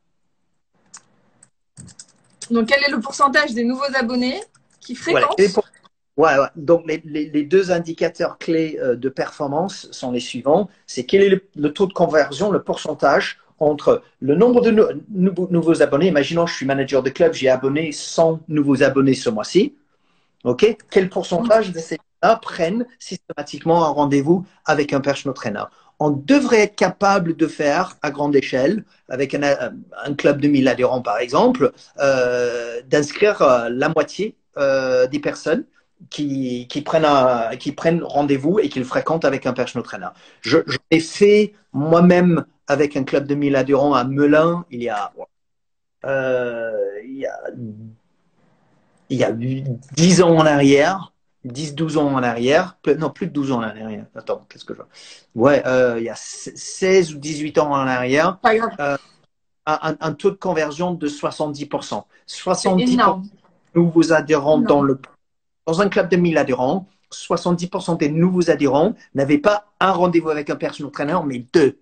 Donc, quel est le pourcentage des nouveaux abonnés qui fréquentent? Ouais, pour... ouais, ouais. Donc, les, les, les deux indicateurs clés de performance sont les suivants. C'est quel est le, le taux de conversion, le pourcentage entre le nombre de nou nou nouveaux abonnés. Imaginons, je suis manager de club, j'ai abonné cent nouveaux abonnés ce mois-ci. OK? Quel pourcentage de ces gens-là prennent systématiquement un rendez-vous avec un personal trainer? On devrait être capable de faire à grande échelle, avec un, un club de mille adhérents par exemple, euh, d'inscrire euh, la moitié euh, des personnes qui, qui prennent, un, qui prennent rendez-vous et qui le fréquentent avec un personal trainer. Je, je l'ai fait moi-même avec un club de mille adhérents à Melun il y a, euh, il y a, il y a dix ans en arrière. dix douze ans en arrière, non, plus de douze ans en arrière. Attends, qu'est-ce que je vois? Ouais, euh, il y a seize ou dix-huit ans en arrière, euh, un, un taux de conversion de soixante-dix pour cent. soixante-dix pour cent de nouveaux adhérents dans, le, dans un club de mille adhérents, soixante-dix pour cent des nouveaux adhérents n'avaient pas un rendez-vous avec un personal trainer, mais deux.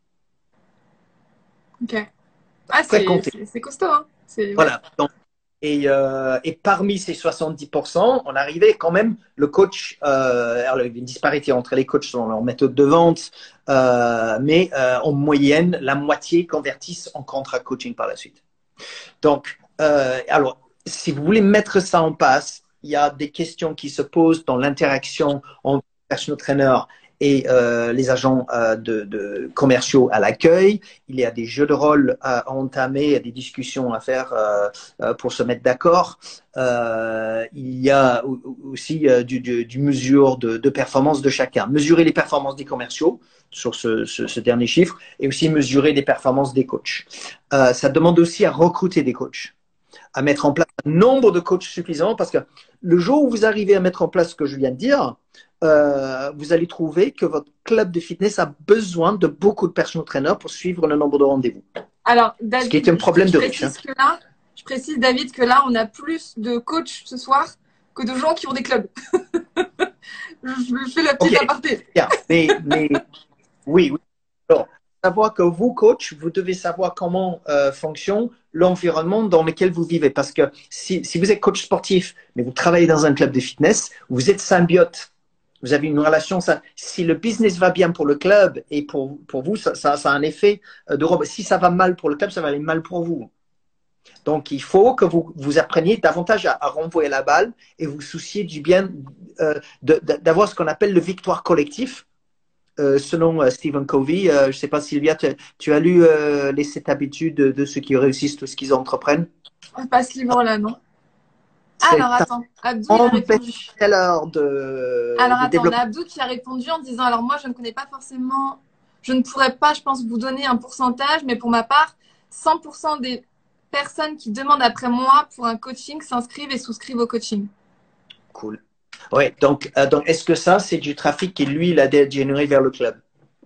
Ok. Ah, c'est costaud, hein? Voilà. Ouais. Donc, Et, euh, et parmi ces soixante-dix pour cent, on arrivait quand même, le coach, euh, alors il y a une disparité entre les coachs selon leur méthode de vente, euh, mais euh, en moyenne, la moitié convertissent en contrat coaching par la suite. Donc, euh, alors, si vous voulez mettre ça en place, il y a des questions qui se posent dans l'interaction entre personal trainer et euh, les agents euh, de, de commerciaux à l'accueil. Il y a des jeux de rôle à entamer, il y a des discussions à faire euh, euh, pour se mettre d'accord. Euh, il y a aussi euh, du, du, du mesure de, de performance de chacun. Mesurer les performances des commerciaux sur ce, ce, ce dernier chiffre et aussi mesurer les performances des coachs. Euh, ça demande aussi à recruter des coachs, à mettre en place un nombre de coachs suffisant parce que le jour où vous arrivez à mettre en place ce que je viens de dire, Euh, vous allez trouver que votre club de fitness a besoin de beaucoup de personal trainers pour suivre le nombre de rendez-vous. Alors, David, ce qui est un problème je, de précise riche. Hein. Que là, je précise, David, que là, on a plus de coachs ce soir que de gens qui ont des clubs. Je fais la petite okay. aparté. Yeah. Mais, mais oui, oui. Alors, savoir que vous, coach, vous devez savoir comment euh, fonctionne l'environnement dans lequel vous vivez. Parce que si, si vous êtes coach sportif, mais vous travaillez dans un club de fitness, vous êtes symbiote. Vous avez une relation, ça, si le business va bien pour le club et pour, pour vous, ça, ça, ça a un effet de robot. Si ça va mal pour le club, ça va aller mal pour vous. Donc, il faut que vous, vous appreniez davantage à, à renvoyer la balle et vous soucier du bien, euh, d'avoir ce qu'on appelle le victoire collectif. Euh, selon euh, Stephen Covey, euh, je ne sais pas Sylvia, tu, tu as lu euh, les sept habitudes de, de ceux qui réussissent tout ce qu'ils entreprennent? Pas ce livre-là, non. Alors attends, Abdou a répondu. De, alors de attends, on a Abdou qui a répondu en disant alors moi je ne connais pas forcément, je ne pourrais pas, je pense, vous donner un pourcentage, mais pour ma part, cent pour cent des personnes qui demandent après moi pour un coaching s'inscrivent et souscrivent au coaching. Cool. Ouais, donc, euh, donc est-ce que ça c'est du trafic qui lui il a généré vers le club?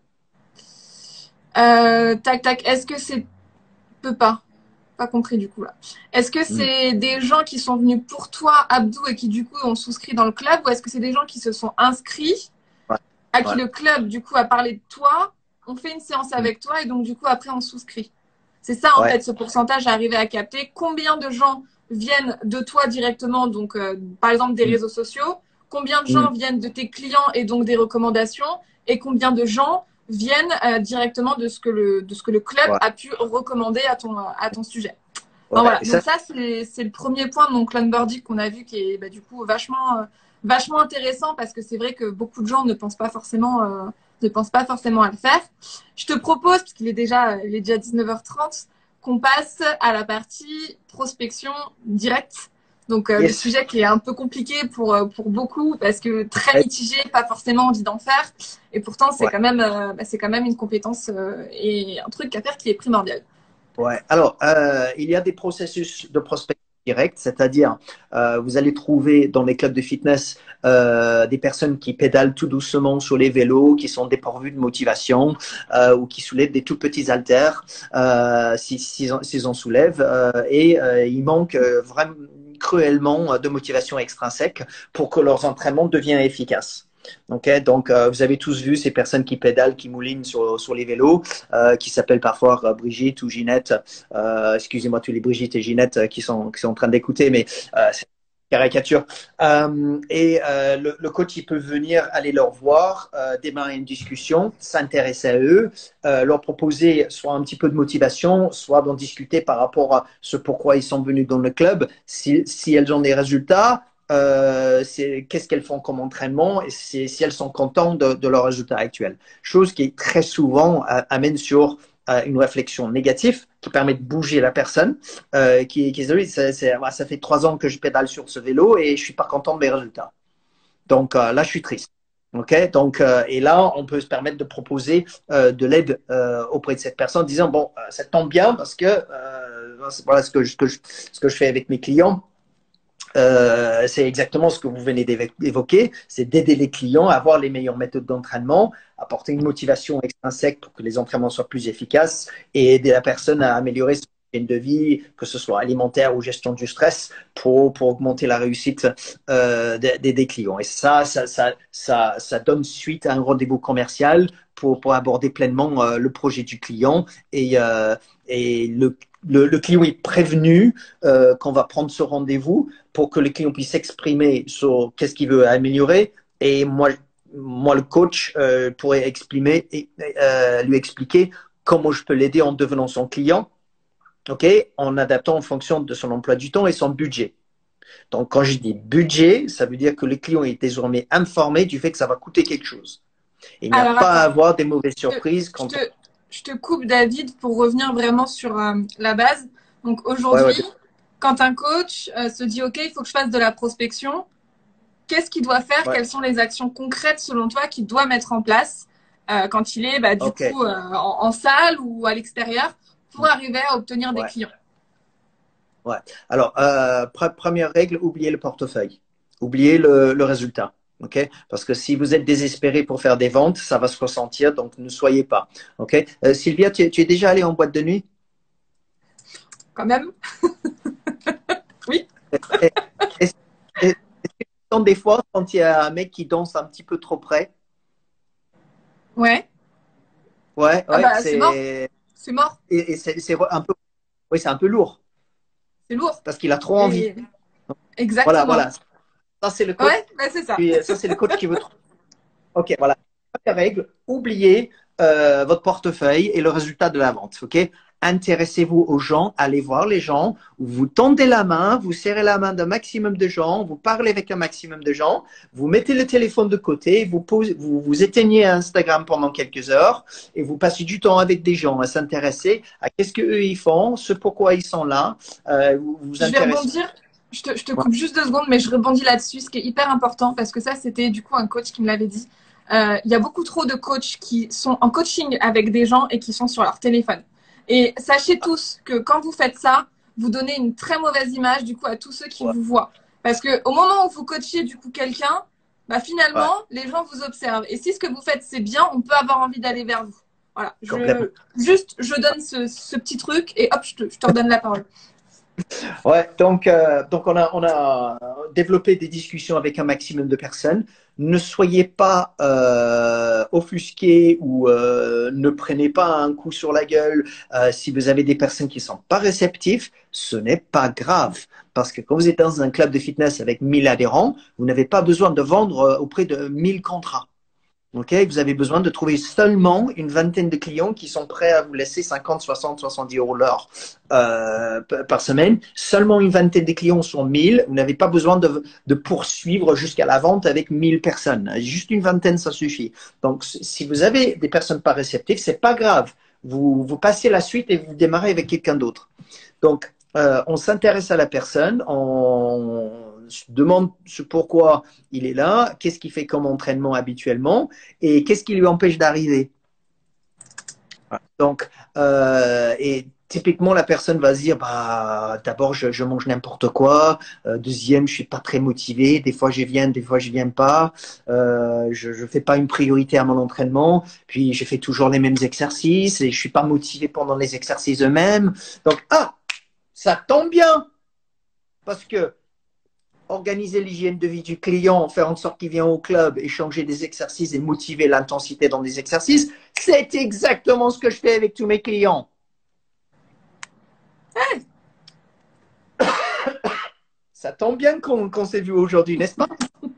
euh, Tac tac, est-ce que c'est peut pas? Pas compris du coup là. Est-ce que c'est mmh. des gens qui sont venus pour toi, Abdou, et qui du coup ont souscrit dans le club, ou est-ce que c'est des gens qui se sont inscrits, ouais. à qui ouais. le club du coup a parlé de toi, on fait une séance mmh. avec toi et donc du coup après on souscrit? C'est ça en ouais. fait ce pourcentage à arriver à capter. Combien de gens viennent de toi directement, donc euh, par exemple des mmh. réseaux sociaux? Combien de gens mmh. viennent de tes clients et donc des recommandations? Et combien de gens viennent euh, directement de ce que le, de ce que le club ouais. a pu recommander à ton, à ton sujet. Ouais, voilà. Donc ça, c'est le premier point de mon l'onboarding qu'on a vu qui est bah, du coup vachement, euh, vachement intéressant parce que c'est vrai que beaucoup de gens ne pensent pas forcément, euh, ne pensent pas forcément à le faire. Je te propose, parce qu'il est déjà, il est déjà dix-neuf heures trente, qu'on passe à la partie prospection directe. Donc, euh, yes. le sujet qui est un peu compliqué pour, pour beaucoup parce que très mitigé, pas forcément envie d'en faire. Et pourtant, c'est ouais. quand même, euh, bah, c'est quand même une compétence euh, et un truc à faire qui est primordial. Ouais. Alors, euh, il y a des processus de prospection direct, c'est-à-dire euh, vous allez trouver dans les clubs de fitness euh, des personnes qui pédalent tout doucement sur les vélos, qui sont dépourvues de motivation euh, ou qui soulèvent des tout petits haltères euh, s'ils si, si en soulèvent euh, et euh, il manque euh, vraiment cruellement de motivation extrinsèque pour que leurs entraînements deviennent efficaces. Okay, donc, euh, vous avez tous vu ces personnes qui pédalent, qui moulinent sur, sur les vélos, euh, qui s'appellent parfois euh, Brigitte ou Ginette. Euh, excusez-moi, tous les Brigitte et Ginette euh, qui, sont, qui sont en train d'écouter, mais euh, c'est une caricature. Euh, et euh, le, le coach, il peut venir aller leur voir, euh, démarrer une discussion, s'intéresser à eux, euh, leur proposer soit un petit peu de motivation, soit d'en discuter par rapport à ce pourquoi ils sont venus dans le club, si, si elles ont des résultats. Euh, c'est qu'est-ce qu'elles font comme entraînement et si, si elles sont contentes de, de leurs résultats actuels. Chose qui très souvent euh, amène sur euh, une réflexion négative qui permet de bouger la personne. Euh, qui, qui dit, ça, ça fait trois ans que je pédale sur ce vélo et je suis pas content de mes résultats. Donc euh, là, je suis triste. Ok, donc euh, et là, on peut se permettre de proposer euh, de l'aide euh, auprès de cette personne, en disant bon, euh, ça tombe bien parce que euh, voilà ce que, je, ce que je, ce que je fais avec mes clients. Euh, c'est exactement ce que vous venez d'évoquer, c'est d'aider les clients à avoir les meilleures méthodes d'entraînement, apporter une motivation extrinsèque pour que les entraînements soient plus efficaces et aider la personne à améliorer son hygiène de vie, que ce soit alimentaire ou gestion du stress, pour, pour augmenter la réussite euh, des, des clients. Et ça ça, ça, ça, ça donne suite à un rendez-vous commercial pour, pour aborder pleinement euh, le projet du client et, euh, et le Le, le client est prévenu euh, qu'on va prendre ce rendez-vous pour que le client puisse s'exprimer sur qu'est-ce qu'il veut améliorer. Et moi, moi le coach, euh, pourrait exprimer, et, euh, lui expliquer comment je peux l'aider en devenant son client, okay, en adaptant en fonction de son emploi du temps et son budget. Donc, quand je dis budget, ça veut dire que le client est désormais informé du fait que ça va coûter quelque chose. Et il n'y a Alors, pas attends, à avoir des mauvaises surprises. je Quand te, je te coupe, David, pour revenir vraiment sur euh, la base. Donc on... aujourd'hui, ouais, ouais. quand un coach euh, se dit, OK, il faut que je fasse de la prospection, qu'est-ce qu'il doit faire? Ouais. Quelles sont les actions concrètes, selon toi, qu'il doit mettre en place euh, quand il est, bah, du Okay. coup, euh, en, en salle ou à l'extérieur pour arriver à obtenir des Ouais. clients? Ouais. Alors, euh, pre première règle, oubliez le portefeuille. Oubliez le, le résultat. Okay? Parce que si vous êtes désespéré pour faire des ventes, ça va se ressentir, donc ne soyez pas. Okay? Euh, Sylvia, tu, tu es déjà allée en boîte de nuit? Quand même. Oui. Est-ce est que tu sens des fois quand il y a un mec qui danse un petit peu trop près? Ouais. Ouais, Ah ouais, bah, c'est mort. c'est C'est mort. et, et c'est c'est un peu, oui, c'est un peu lourd C'est lourd. parce qu'il a trop envie. Et... Voilà, Exactement. voilà. Ça c'est le coach. Ouais, bah, c'est ça. Puis, ça c'est le coach qui veut trop. Ok, voilà. Première règle, oubliez euh, votre portefeuille et le résultat de la vente. Ok, intéressez-vous aux gens, allez voir les gens, vous tendez la main, vous serrez la main d'un maximum de gens, vous parlez avec un maximum de gens, vous mettez le téléphone de côté, vous, posez, vous, vous éteignez Instagram pendant quelques heures et vous passez du temps avec des gens à s'intéresser à qu'est-ce qu'eux ils font, ce pourquoi ils sont là. Euh, vous vous Je vais intéressez. rebondir. Je te, je te coupe juste deux secondes, mais je rebondis là-dessus, ce qui est hyper important, parce que ça, c'était du coup un coach qui me l'avait dit. Euh, Il y a beaucoup trop de coachs qui sont en coaching avec des gens et qui sont sur leur téléphone. Et sachez tous que quand vous faites ça, vous donnez une très mauvaise image du coup à tous ceux qui Ouais. vous voient. Parce que au moment où vous coachez du coup quelqu'un, bah finalement, Ouais. les gens vous observent. Et si ce que vous faites c'est bien, on peut avoir envie d'aller vers vous. Voilà. Complètement. Je, juste, je donne ce, ce petit truc et hop, je te, je te redonne la parole. Ouais, donc, euh, donc on a, on a développé des discussions avec un maximum de personnes. Ne soyez pas euh, offusqués ou euh, ne prenez pas un coup sur la gueule. Euh, si vous avez des personnes qui sont pas réceptives, ce n'est pas grave. Parce que quand vous êtes dans un club de fitness avec mille adhérents, vous n'avez pas besoin de vendre auprès de mille contrats. Okay, vous avez besoin de trouver seulement une vingtaine de clients qui sont prêts à vous laisser cinquante, soixante, soixante-dix euros l'heure euh, par semaine. Seulement une vingtaine de clients sur mille. Vous n'avez pas besoin de, de poursuivre jusqu'à la vente avec mille personnes. Juste une vingtaine, ça suffit. Donc, si vous avez des personnes pas réceptives, c'est pas grave. Vous, vous passez la suite et vous démarrez avec quelqu'un d'autre. Donc, euh, on s'intéresse à la personne, on demande ce pourquoi il est là, qu'est-ce qu'il fait comme entraînement habituellement et qu'est-ce qui lui empêche d'arriver. Donc, euh, et typiquement, la personne va se dire, bah, d'abord, je, je mange n'importe quoi. Euh, deuxième, je suis pas très motivé. Des fois, je viens, des fois, je viens pas. Euh, je ne fais pas une priorité à mon entraînement. Puis, je fais toujours les mêmes exercices et je suis pas motivé pendant les exercices eux-mêmes. Donc, ah, ça tombe bien parce que organiser l'hygiène de vie du client, faire en sorte qu'il vienne au club, échanger des exercices et motiver l'intensité dans des exercices, c'est exactement ce que je fais avec tous mes clients. Ouais. Ça tombe bien qu'on qu'on s'est vu aujourd'hui, n'est-ce pas?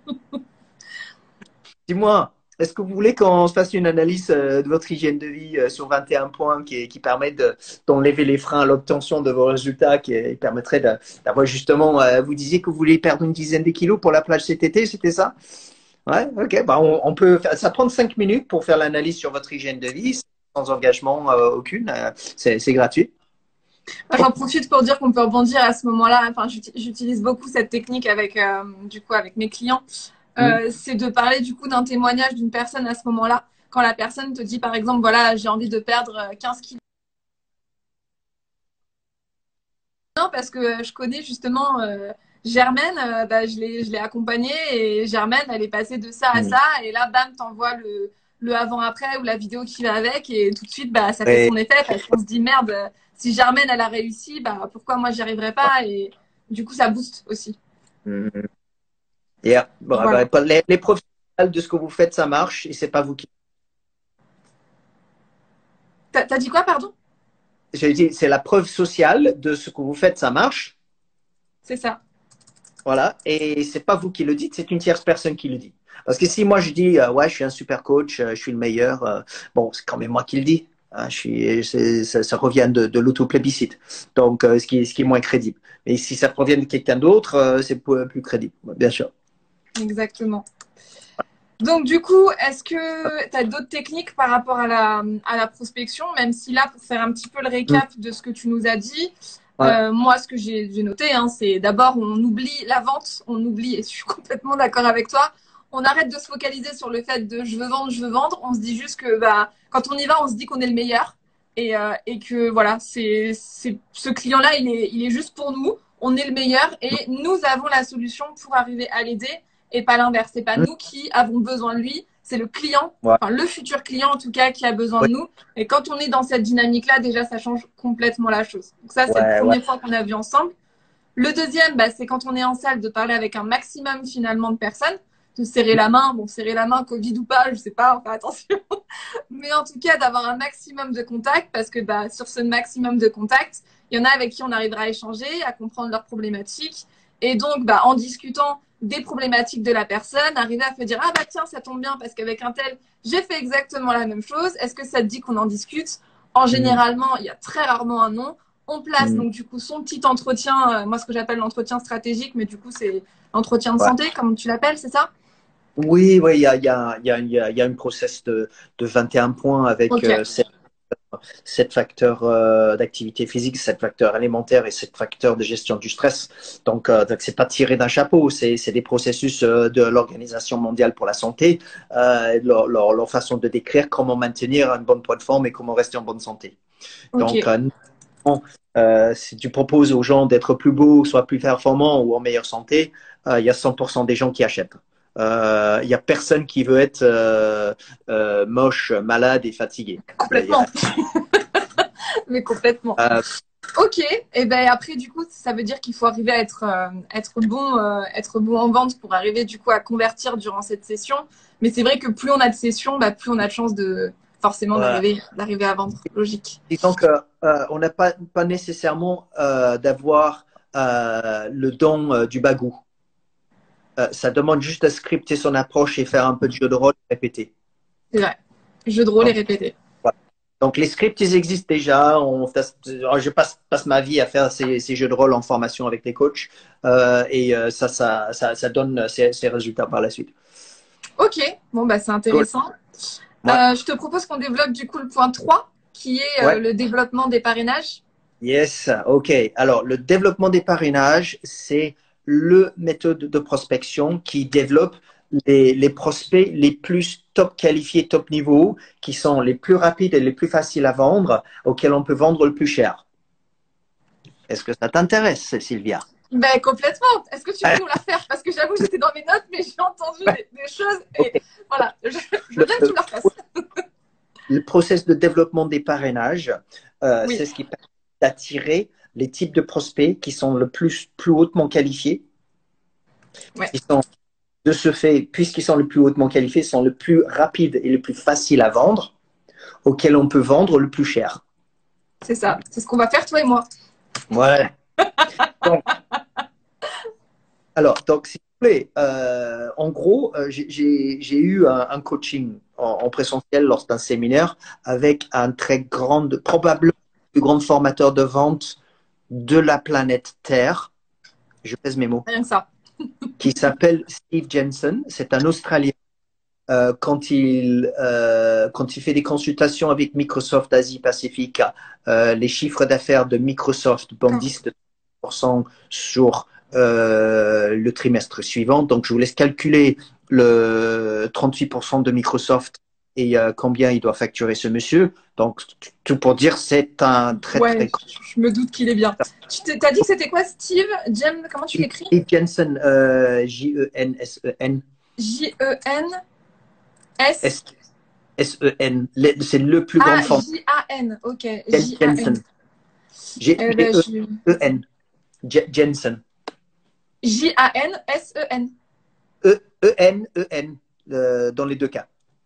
Dis-moi, est-ce que vous voulez qu'on se fasse une analyse euh, de votre hygiène de vie euh, sur vingt et un points qui, qui permet d'enlever les freins à l'obtention de vos résultats, qui, qui permettrait d'avoir justement, euh, vous disiez que vous voulez perdre une dizaine de kilos pour la plage cet été, c'était ça? Ouais, ok. Bah, on, on peut faire, ça prend cinq minutes pour faire l'analyse sur votre hygiène de vie, sans engagement euh, aucune. Euh, c'est gratuit. J'en profite pour dire qu'on peut rebondir à ce moment-là. Enfin, j'utilise beaucoup cette technique avec, euh, du coup, avec mes clients. Euh, mmh. C'est de parler du coup d'un témoignage d'une personne à ce moment-là. Quand la personne te dit, par exemple, voilà, j'ai envie de perdre quinze kilos. Non, parce que je connais justement euh, Germaine, euh, bah, je l'ai accompagnée et Germaine, elle est passée de ça à mmh. ça. Et là, bam, t'envoies le, le avant-après ou la vidéo qui va avec. Et tout de suite, bah, ça fait son effet parce qu'on se dit, merde, si Germaine, elle a réussi, bah, pourquoi moi, j'y arriverai pas? Et du coup, ça booste aussi. Mmh. Yeah. Bon, voilà. bah, les, les professionnels de ce que vous faites, ça marche et c'est pas vous qui. T'as as dit quoi, pardon? J'ai dit, c'est la preuve sociale de ce que vous faites, ça marche. C'est ça. Voilà. Et c'est pas vous qui le dites, c'est une tierce personne qui le dit. Parce que si moi je dis, euh, ouais, je suis un super coach, euh, je suis le meilleur, euh, bon, c'est quand même moi qui le dis. Hein, je suis, ça, ça revient de, de l'auto-plébiscite. Donc, euh, ce, qui est, ce qui est moins crédible. Mais si ça provient de quelqu'un d'autre, euh, c'est plus crédible, bien sûr. Exactement. Donc, du coup, est-ce que tu as d'autres techniques par rapport à la, à la prospection, même si là, pour faire un petit peu le récap de ce que tu nous as dit, ouais. euh, moi, ce que j'ai noté, hein, c'est d'abord, on oublie la vente, on oublie, et je suis complètement d'accord avec toi, on arrête de se focaliser sur le fait de je veux vendre, je veux vendre, on se dit juste que bah, quand on y va, on se dit qu'on est le meilleur et, euh, et que voilà, c'est ce client-là, il est, il est juste pour nous, on est le meilleur et nous avons la solution pour arriver à l'aider. Et pas l'inverse. C'est pas mmh. nous qui avons besoin de lui, c'est le client, ouais. enfin le futur client en tout cas qui a besoin ouais. de nous. Et quand on est dans cette dynamique-là, déjà ça change complètement la chose. Donc ça, c'est ouais, le premier ouais. point qu'on a vu ensemble. Le deuxième, bah, c'est quand on est en salle de parler avec un maximum finalement de personnes, de serrer la main. Bon, serrer la main, Covid ou pas, je sais pas, enfin attention. Mais en tout cas, d'avoir un maximum de contacts parce que bah, sur ce maximum de contacts, il y en a avec qui on arrivera à échanger, à comprendre leurs problématiques. Et donc, bah, en discutant des problématiques de la personne, arriver à se dire « Ah bah tiens, ça tombe bien parce qu'avec un tel, j'ai fait exactement la même chose. Est-ce que ça te dit qu'on en discute ?» En généralement, il y a très rarement un non. On place mmh. donc du coup son petit entretien, euh, moi ce que j'appelle l'entretien stratégique, mais du coup c'est l'entretien de ouais. santé, comme tu l'appelles, c'est ça? Oui, oui, il y a, y, a, y, a, y a une process de, de vingt et un points avec okay. euh, sept, sept facteurs euh, d'activité physique, sept facteurs alimentaires et sept facteurs de gestion du stress. Donc, euh, donc c'est pas tiré d'un chapeau, c'est des processus euh, de l'Organisation mondiale pour la santé, euh, leur, leur, leur façon de décrire comment maintenir une bonne poids de forme et comment rester en bonne santé. Okay. Donc, euh, euh, si tu proposes aux gens d'être plus beaux, soit plus performants ou en meilleure santé, il euh, y a cent pour cent des gens qui achètent. Il euh, n'y a personne qui veut être euh, euh, moche, malade et fatigué. Complètement. Mais complètement. Euh, ok. Et ben après du coup, ça veut dire qu'il faut arriver à être euh, être bon, euh, être bon en vente pour arriver du coup à convertir durant cette session. Mais c'est vrai que plus on a de sessions, bah, plus on a de chances de forcément ouais. d'arriver d'arriver à vendre. Logique. Disons que euh, on n'a pas pas nécessairement euh, d'avoir euh, le don euh, du bagou. Euh, ça demande juste de scripter son approche et faire un peu de jeu de rôle et répéter. C'est vrai. Jeu de rôle Donc, et répéter. Voilà. Donc, les scripts, ils existent déjà. On, je passe, passe ma vie à faire ces, ces jeux de rôle en formation avec les coachs. Euh, et euh, ça, ça, ça, ça donne ses, ses résultats par la suite. Ok. Bon, bah, c'est intéressant. Cool. Ouais. Euh, je te propose qu'on développe du coup le point trois, qui est ouais. euh, le développement des parrainages. Yes. OK. Alors, le développement des parrainages, c'est le méthode de prospection qui développe les, les prospects les plus top qualifiés, top niveau, qui sont les plus rapides et les plus faciles à vendre, auxquels on peut vendre le plus cher. Est-ce que ça t'intéresse, Sylvia? Ben, complètement. Est-ce que tu peux nous la faire? Parce que j'avoue, j'étais dans mes notes, mais j'ai entendu des, des choses et okay. voilà, je, je veux bien que tu me la fasses. Le process de développement des parrainages, euh, oui. c'est ce qui permet d'attirer les types de prospects qui sont le plus, plus hautement qualifiés Ouais. Ils sont, de ce fait, puisqu'ils sont le plus hautement qualifiés, ils sont le plus rapides et le plus facile à vendre, auquel on peut vendre le plus cher. C'est ça. C'est ce qu'on va faire, toi et moi. Voilà. Donc, alors, donc, s'il vous plaît, euh, en gros, euh, j'ai eu un, un coaching en, en présentiel lors d'un séminaire avec un très grand, probablement le plus grand formateur de vente de la planète Terre. Je pèse mes mots. Rien que ça. Qui s'appelle Steve Jensen. C'est un Australien. Euh, quand, il, euh, quand il fait des consultations avec Microsoft Asie-Pacifique, euh, les chiffres d'affaires de Microsoft bondissent de trente pour cent sur euh, le trimestre suivant. Donc, je vous laisse calculer le trente-huit pour cent de Microsoft et euh, combien il doit facturer ce monsieur. Donc, tout pour dire, c'est un très, ouais, très... Je me doute qu'il est bien. Tu t'as dit que c'était quoi, Steve? Jem, comment tu l'écris? Steve Jensen, euh, J E N S E N. J E N S S E N. C'est le plus grand forme. J A N, ok. Jensen. G E N. Jensen. J A N S E N. E N E N dans les deux cas.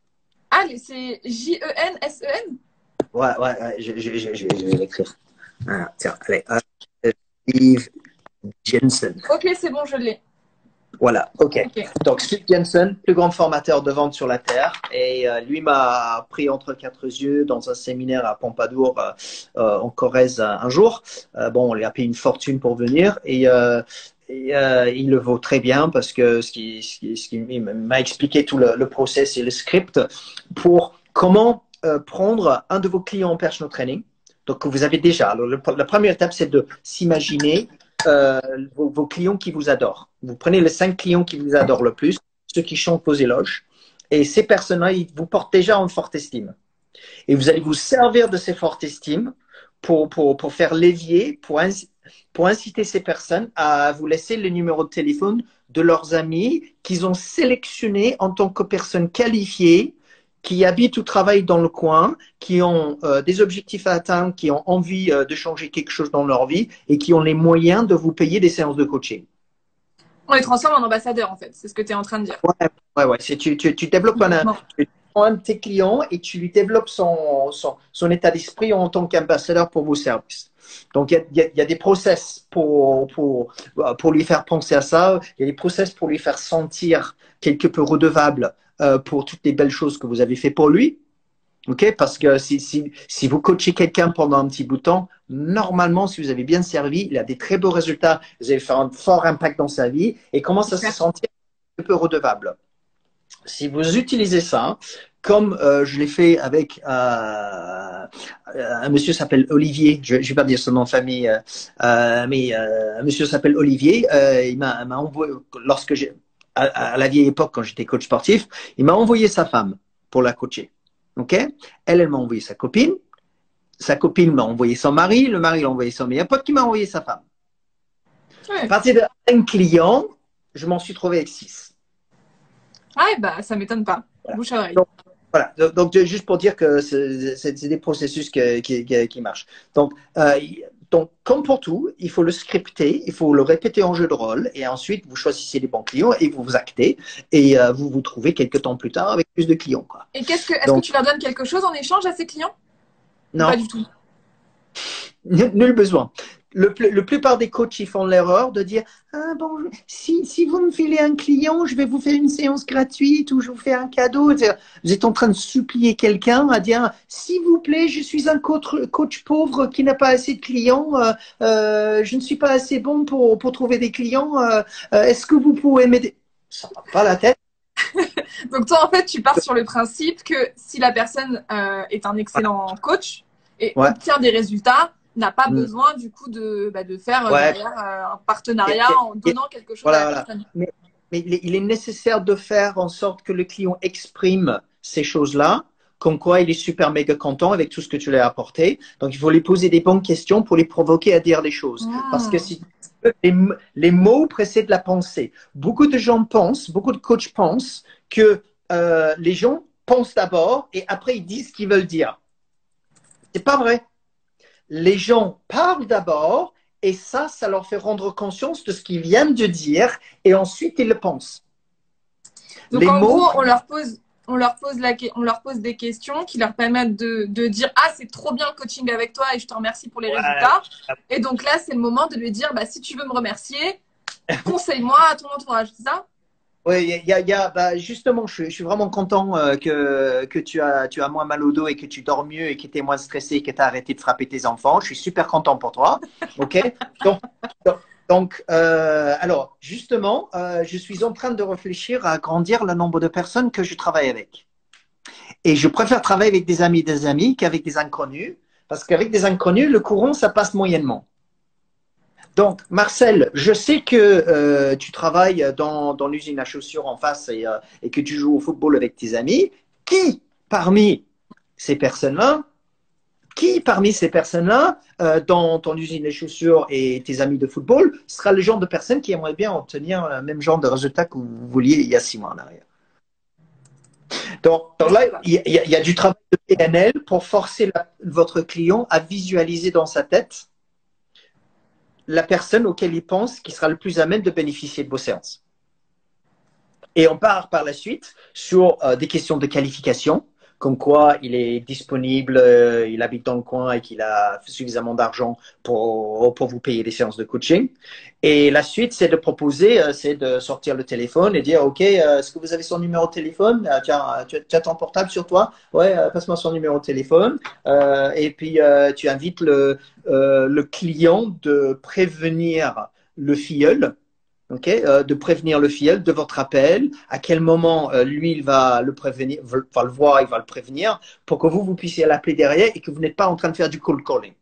Ah, c'est J E N S E N? Ouais, ouais, ouais, je, je, je, je vais l'écrire. Ah, tiens, allez. Uh, Steve Jensen. Ok, c'est bon, je l'ai. Voilà, ok. okay. Donc, Steve Jensen, plus grand formateur de vente sur la Terre. Et euh, lui m'a pris entre quatre yeux dans un séminaire à Pompadour, euh, euh, en Corrèze, un, un jour. Euh, bon, on lui a payé une fortune pour venir. Et, euh, et euh, il le vaut très bien parce que ce qui, ce qui, ce qui m'a expliqué tout le, le process et le script pour comment euh, prendre un de vos clients en personal training. Donc, vous avez déjà. Alors, le, la première étape, c'est de s'imaginer Euh, vos, vos clients qui vous adorent. Vous prenez les cinq clients qui vous adorent le plus, ceux qui chantent vos éloges, et ces personnes-là, ils vous portent déjà en forte estime. Et vous allez vous servir de ces fortes estimes pour, pour, pour faire l'évier, pour, inc pour inciter ces personnes à vous laisser le numéro de téléphone de leurs amis qu'ils ont sélectionnés en tant que personnes qualifiées, qui habitent ou travaillent dans le coin, qui ont euh, des objectifs à atteindre, qui ont envie euh, de changer quelque chose dans leur vie et qui ont les moyens de vous payer des séances de coaching. On les transforme en ambassadeurs, en fait. C'est ce que tu es en train de dire. Ouais, ouais, ouais. Tu, tu, tu développes un, tu prends un de tes clients et tu lui développes son, son, son état d'esprit en tant qu'ambassadeur pour vos services. Donc, il y a, y a des process pour, pour, pour lui faire penser à ça. Il y a des process pour lui faire sentir quelque peu redevable Euh, pour toutes les belles choses que vous avez fait pour lui. Ok, parce que si, si, si vous coachez quelqu'un pendant un petit bout de temps, normalement, si vous avez bien servi, il a des très beaux résultats, vous allez faire un fort impact dans sa vie et commence à se sentir un peu redevable. Si vous utilisez ça, comme euh, je l'ai fait avec euh, un monsieur s'appelle Olivier, je ne vais pas dire son nom de famille, euh, mais euh, un monsieur s'appelle Olivier, euh, il m'a envoyé, lorsque j'ai À, à la vieille époque, quand j'étais coach sportif, il m'a envoyé sa femme pour la coacher. Ok? Elle, elle m'a envoyé sa copine. Sa copine m'a envoyé son mari. Le mari l'a envoyé son meilleur pote qui m'a envoyé sa femme. Ouais. À partir d'un client, je m'en suis trouvé avec six. Ah, bah, ça ne m'étonne pas. Voilà. Bouche à oreille. Donc, voilà. Donc, donc, juste pour dire que c'est des processus que, qui, qui, qui marchent. Donc, euh, Donc, comme pour tout, il faut le scripter, il faut le répéter en jeu de rôle et ensuite, vous choisissez les bons clients et vous vous actez et euh, vous vous trouvez quelques temps plus tard avec plus de clients. Quoi. Et qu'est-ce que, est-ce que tu leur donnes quelque chose en échange à ces clients? Non. Pas du tout. Nul besoin. Le, le plupart des coachs, ils font l'erreur de dire ah, bon, si, si vous me filez un client, je vais vous faire une séance gratuite ou je vous fais un cadeau. Vous êtes en train de supplier quelqu'un à dire s'il vous plaît, je suis un coach, coach pauvre qui n'a pas assez de clients, euh, euh, je ne suis pas assez bon pour, pour trouver des clients. Euh, euh, Est-ce que vous pouvez m'aider? Ça ne va pas la tête. Donc, toi, en fait, tu pars sur le principe que si la personne euh, est un excellent coach et ouais. obtient des résultats, n'a pas mmh. besoin du coup de, bah, de faire ouais. derrière, euh, un partenariat et, en donnant et, quelque chose voilà, à la personne. Voilà. Mais, mais il est nécessaire de faire en sorte que le client exprime ces choses-là, comme quoi il est super méga content avec tout ce que tu lui as apporté. Donc, il faut lui poser des bonnes questions pour les provoquer à dire des choses. Mmh. Parce que si les, les mots précèdent la pensée. Beaucoup de gens pensent, beaucoup de coachs pensent que euh, les gens pensent d'abord et après ils disent ce qu'ils veulent dire. C'est pas vrai. Les gens parlent d'abord et ça, ça leur fait rendre conscience de ce qu'ils viennent de dire et ensuite ils le pensent. Donc Les en mots, gros, on leur pose, on leur pose, la, on leur pose des questions qui leur permettent de, de dire « Ah, c'est trop bien le coaching avec toi et je te remercie pour les ouais, résultats. » Et donc là, c'est le moment de lui dire bah, « Si tu veux me remercier, conseille-moi à ton entourage. » C'est ça? Oui, il y a, il y a, bah, justement, je, je suis vraiment content euh, que, que tu as, tu as moins mal au dos et que tu dors mieux et que tu es moins stressé et que tu as arrêté de frapper tes enfants. Je suis super content pour toi. OK? Donc, donc, donc, euh, alors, justement, euh, je suis en train de réfléchir à agrandir le nombre de personnes que je travaille avec. Et je préfère travailler avec des amis des amis qu'avec des inconnus, parce qu'avec des inconnus, le courant, ça passe moyennement. Donc, Marcel, je sais que euh, tu travailles dans, dans l'usine à chaussures en face et, euh, et que tu joues au football avec tes amis. Qui parmi ces personnes-là, qui parmi ces personnes-là, euh, dans ton usine à chaussures et tes amis de football, sera le genre de personne qui aimerait bien obtenir le même genre de résultat que vous vouliez il y a six mois en arrière? Donc, donc là, il y, a, il y a du travail de P N L pour forcer la, votre client à visualiser dans sa tête la personne auquel il pense qui sera le plus à même de bénéficier de vos séances. Et on part par la suite sur euh, des questions de qualification, comme quoi il est disponible, euh, il habite dans le coin et qu'il a suffisamment d'argent pour, pour vous payer des séances de coaching. Et la suite, c'est de proposer, euh, c'est de sortir le téléphone et dire, OK, euh, est-ce que vous avez son numéro de téléphone? euh, Tiens, tu, tu as ton portable sur toi? Ouais, euh, passe-moi son numéro de téléphone. Euh, et puis, euh, tu invites le, euh, le client de prévenir le filleul. Okay, euh, de prévenir le filleul de votre appel, à quel moment euh, lui il va le prévenir, va le voir, il va le prévenir, pour que vous vous puissiez l'appeler derrière et que vous n'êtes pas en train de faire du cold calling.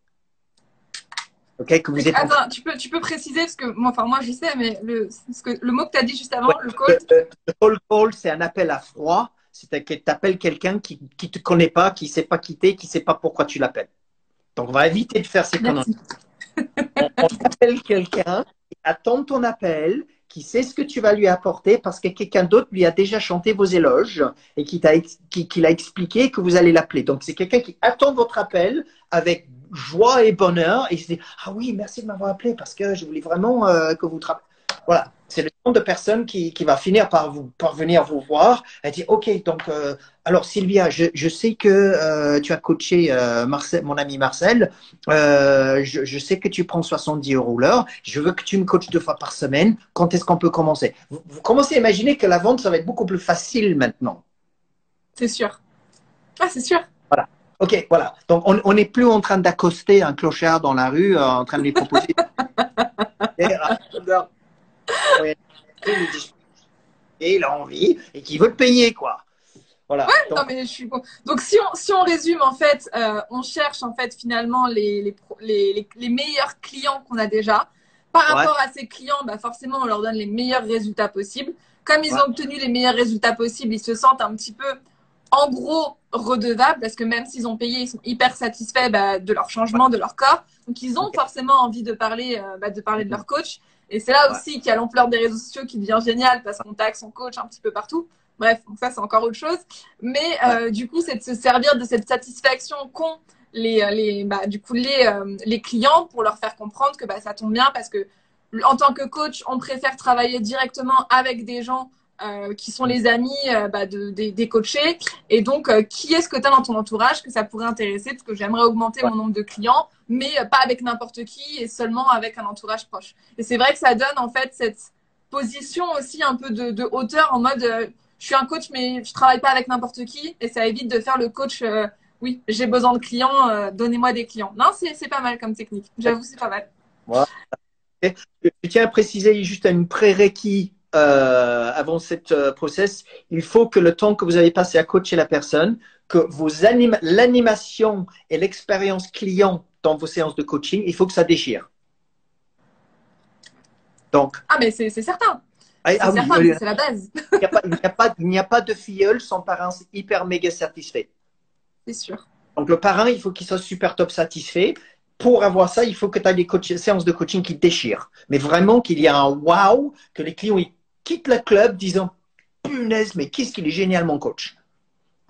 Okay, que vous êtes Attends, train... tu peux, tu peux préciser parce que moi, enfin moi je sais, mais le, ce que, le mot que tu as dit juste avant, ouais, le cold. Le, le cold call, c'est un appel à froid. C'est que tu appelles quelqu'un qui ne te connaît pas, qui ne sait pas quitter, qui ne sait pas pourquoi tu l'appelles. Donc on va éviter de faire ces conneries. On, on appelle quelqu'un qui attend ton appel, qui sait ce que tu vas lui apporter parce que quelqu'un d'autre lui a déjà chanté vos éloges et qui t'a qui, qui l'a expliqué que vous allez l'appeler. Donc c'est quelqu'un qui attend votre appel avec joie et bonheur et il se dit ah oui, merci de m'avoir appelé parce que je voulais vraiment euh, que vous travaillez. Voilà, c'est le nombre de personnes qui, qui va finir par, vous, par venir vous voir. Elle dit ok, donc euh, alors Sylvia, je, je sais que euh, tu as coaché euh, Marcel, mon ami Marcel. Euh, je, je sais que tu prends soixante-dix euros l'heure. Je veux que tu me coaches deux fois par semaine. Quand est-ce qu'on peut commencer? vous, vous commencez à imaginer que la vente, ça va être beaucoup plus facile maintenant. C'est sûr. Ah, c'est sûr. Voilà. Ok, voilà. Donc, on n'est plus en train d'accoster un clochard dans la rue, euh, en train de lui proposer. Et il a envie et qu'il veut le payer, quoi. Voilà. Ouais, donc, non, mais je suis bon. Donc, si on, si on résume, en fait, euh, on cherche, en fait, finalement, les, les, les, les meilleurs clients qu'on a déjà. Par rapport ouais. à ces clients, bah, forcément, on leur donne les meilleurs résultats possibles. Comme ils ouais. ont obtenu les meilleurs résultats possibles, ils se sentent un petit peu, en gros, redevables parce que même s'ils ont payé, ils sont hyper satisfaits bah, de leur changement, ouais. de leur corps. Donc, ils ont okay. forcément envie de parler, euh, bah, de parler de leur coach. Et c'est là ouais. aussi qu'il y a l'ampleur des réseaux sociaux qui devient génial parce qu'on tag son coach un petit peu partout. Bref, donc ça, c'est encore autre chose. Mais euh, ouais. du coup, c'est de se servir de cette satisfaction qu'ont les, les, bah, du coup, les, euh, les clients pour leur faire comprendre que bah, ça tombe bien parce que en tant que coach, on préfère travailler directement avec des gens euh, qui sont les amis euh, bah, de, de, des coachés. Et donc, euh, qui est-ce que tu as dans ton entourage que ça pourrait intéresser? Parce que j'aimerais augmenter ouais. mon nombre de clients, mais euh, pas avec n'importe qui et seulement avec un entourage proche. Et c'est vrai que ça donne en fait cette position aussi un peu de, de hauteur en mode euh, je suis un coach, mais je travaille pas avec n'importe qui. Et ça évite de faire le coach euh, oui, j'ai besoin de clients, euh, donnez-moi des clients. Non, c'est pas mal comme technique. J'avoue, c'est pas mal. Voilà. Je tiens à préciser juste une prérequis euh, avant cette euh, process. Il faut que le temps que vous avez passé à coacher la personne, que vos anima l'animation et l'expérience client dans vos séances de coaching, il faut que ça déchire. Donc. Ah, mais c'est certain. Ah, ah, certain, oui, c'est la base. Il n'y a, a, pas, a pas de filleul sans parrain hyper méga satisfait. C'est sûr. Donc le parrain, il faut qu'il soit super top satisfait. Pour avoir ça, il faut que tu aies des coach séances de coaching qui déchirent. Mais vraiment qu'il y a un wow, que les clients ils quittent le club disant punaise, mais qu'est-ce qu'il est génial mon coach.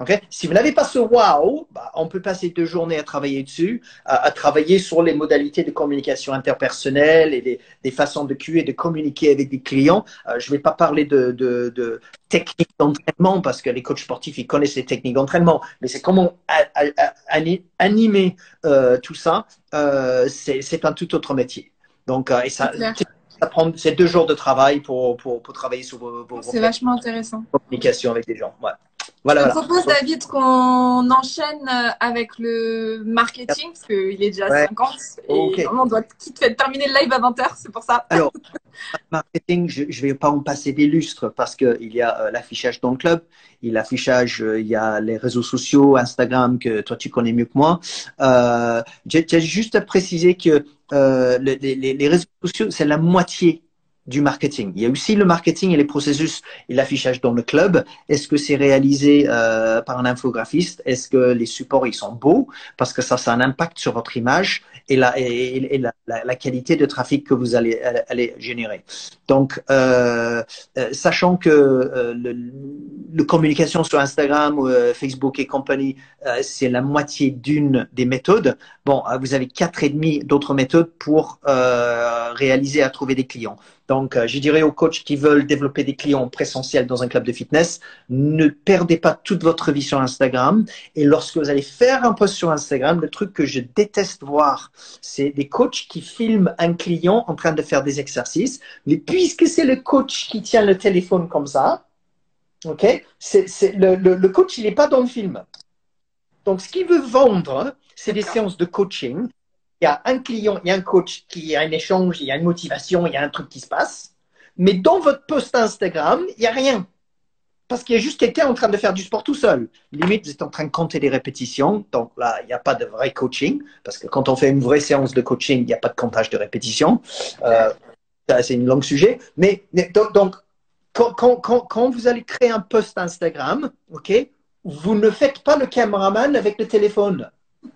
Okay? Si vous n'avez pas ce wow, bah, on peut passer deux journées à travailler dessus, à, à travailler sur les modalités de communication interpersonnelle et des, des façons de Q et de communiquer avec des clients. Euh, je ne vais pas parler de, de, de techniques d'entraînement parce que les coachs sportifs, ils connaissent les techniques d'entraînement, mais c'est comment a, a, a, animer euh, tout ça. Euh, c'est un tout autre métier. Donc, euh, et ça, ça prend c'est deux jours de travail pour, pour, pour travailler sur vos, vos c'est vachement intéressant. Communication avec des gens. Ouais. Voilà, je te voilà. propose, David, qu'on enchaîne avec le marketing, parce qu'il est déjà ouais. cinquante. Et okay. on doit quitte fait terminer le live à vingt heures, c'est pour ça. Alors, marketing, je ne vais pas en passer des lustres parce qu'il y a euh, l'affichage dans le club, il y a l'affichage, euh, il y a les réseaux sociaux, Instagram, que toi tu connais mieux que moi. Euh, J'ai juste à préciser que euh, les, les, les réseaux sociaux, c'est la moitié du marketing. Il y a aussi le marketing et les processus et l'affichage dans le club. Est-ce que c'est réalisé euh, par un infographiste? Est-ce que les supports ils sont beaux? Parce que ça, ça a un impact sur votre image et la, et, et la, la, la qualité de trafic que vous allez, allez générer. Donc, euh, euh, sachant que euh, le, le communication sur Instagram ou euh, Facebook et compagnie, euh, c'est la moitié d'une des méthodes. Bon, vous avez quatre et demi d'autres méthodes pour euh, réaliser à trouver des clients. Donc, euh, je dirais aux coachs qui veulent développer des clients présentiels dans un club de fitness, ne perdez pas toute votre vie sur Instagram. Et lorsque vous allez faire un post sur Instagram, le truc que je déteste voir, c'est des coachs qui filment un client en train de faire des exercices. Mais puisque c'est le coach qui tient le téléphone comme ça, ok, c'est, c'est, le, le, le coach, il n'est pas dans le film. Donc, ce qu'il veut vendre, c'est des séances de coaching. Il y a un client, il y a un coach qui a un échange, il y a une motivation, il y a un truc qui se passe. Mais dans votre post Instagram, il n'y a rien. Parce qu'il y a juste quelqu'un en train de faire du sport tout seul. Limite, vous êtes en train de compter des répétitions. Donc là, il n'y a pas de vrai coaching. Parce que quand on fait une vraie séance de coaching, il n'y a pas de comptage de répétitions. Euh, c'est un long sujet. Mais donc, donc quand, quand, quand, quand vous allez créer un post Instagram, ok, vous ne faites pas le caméraman avec le téléphone.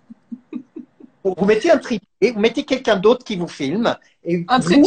Vous mettez un trépied, vous mettez quelqu'un d'autre qui vous filme et un vous,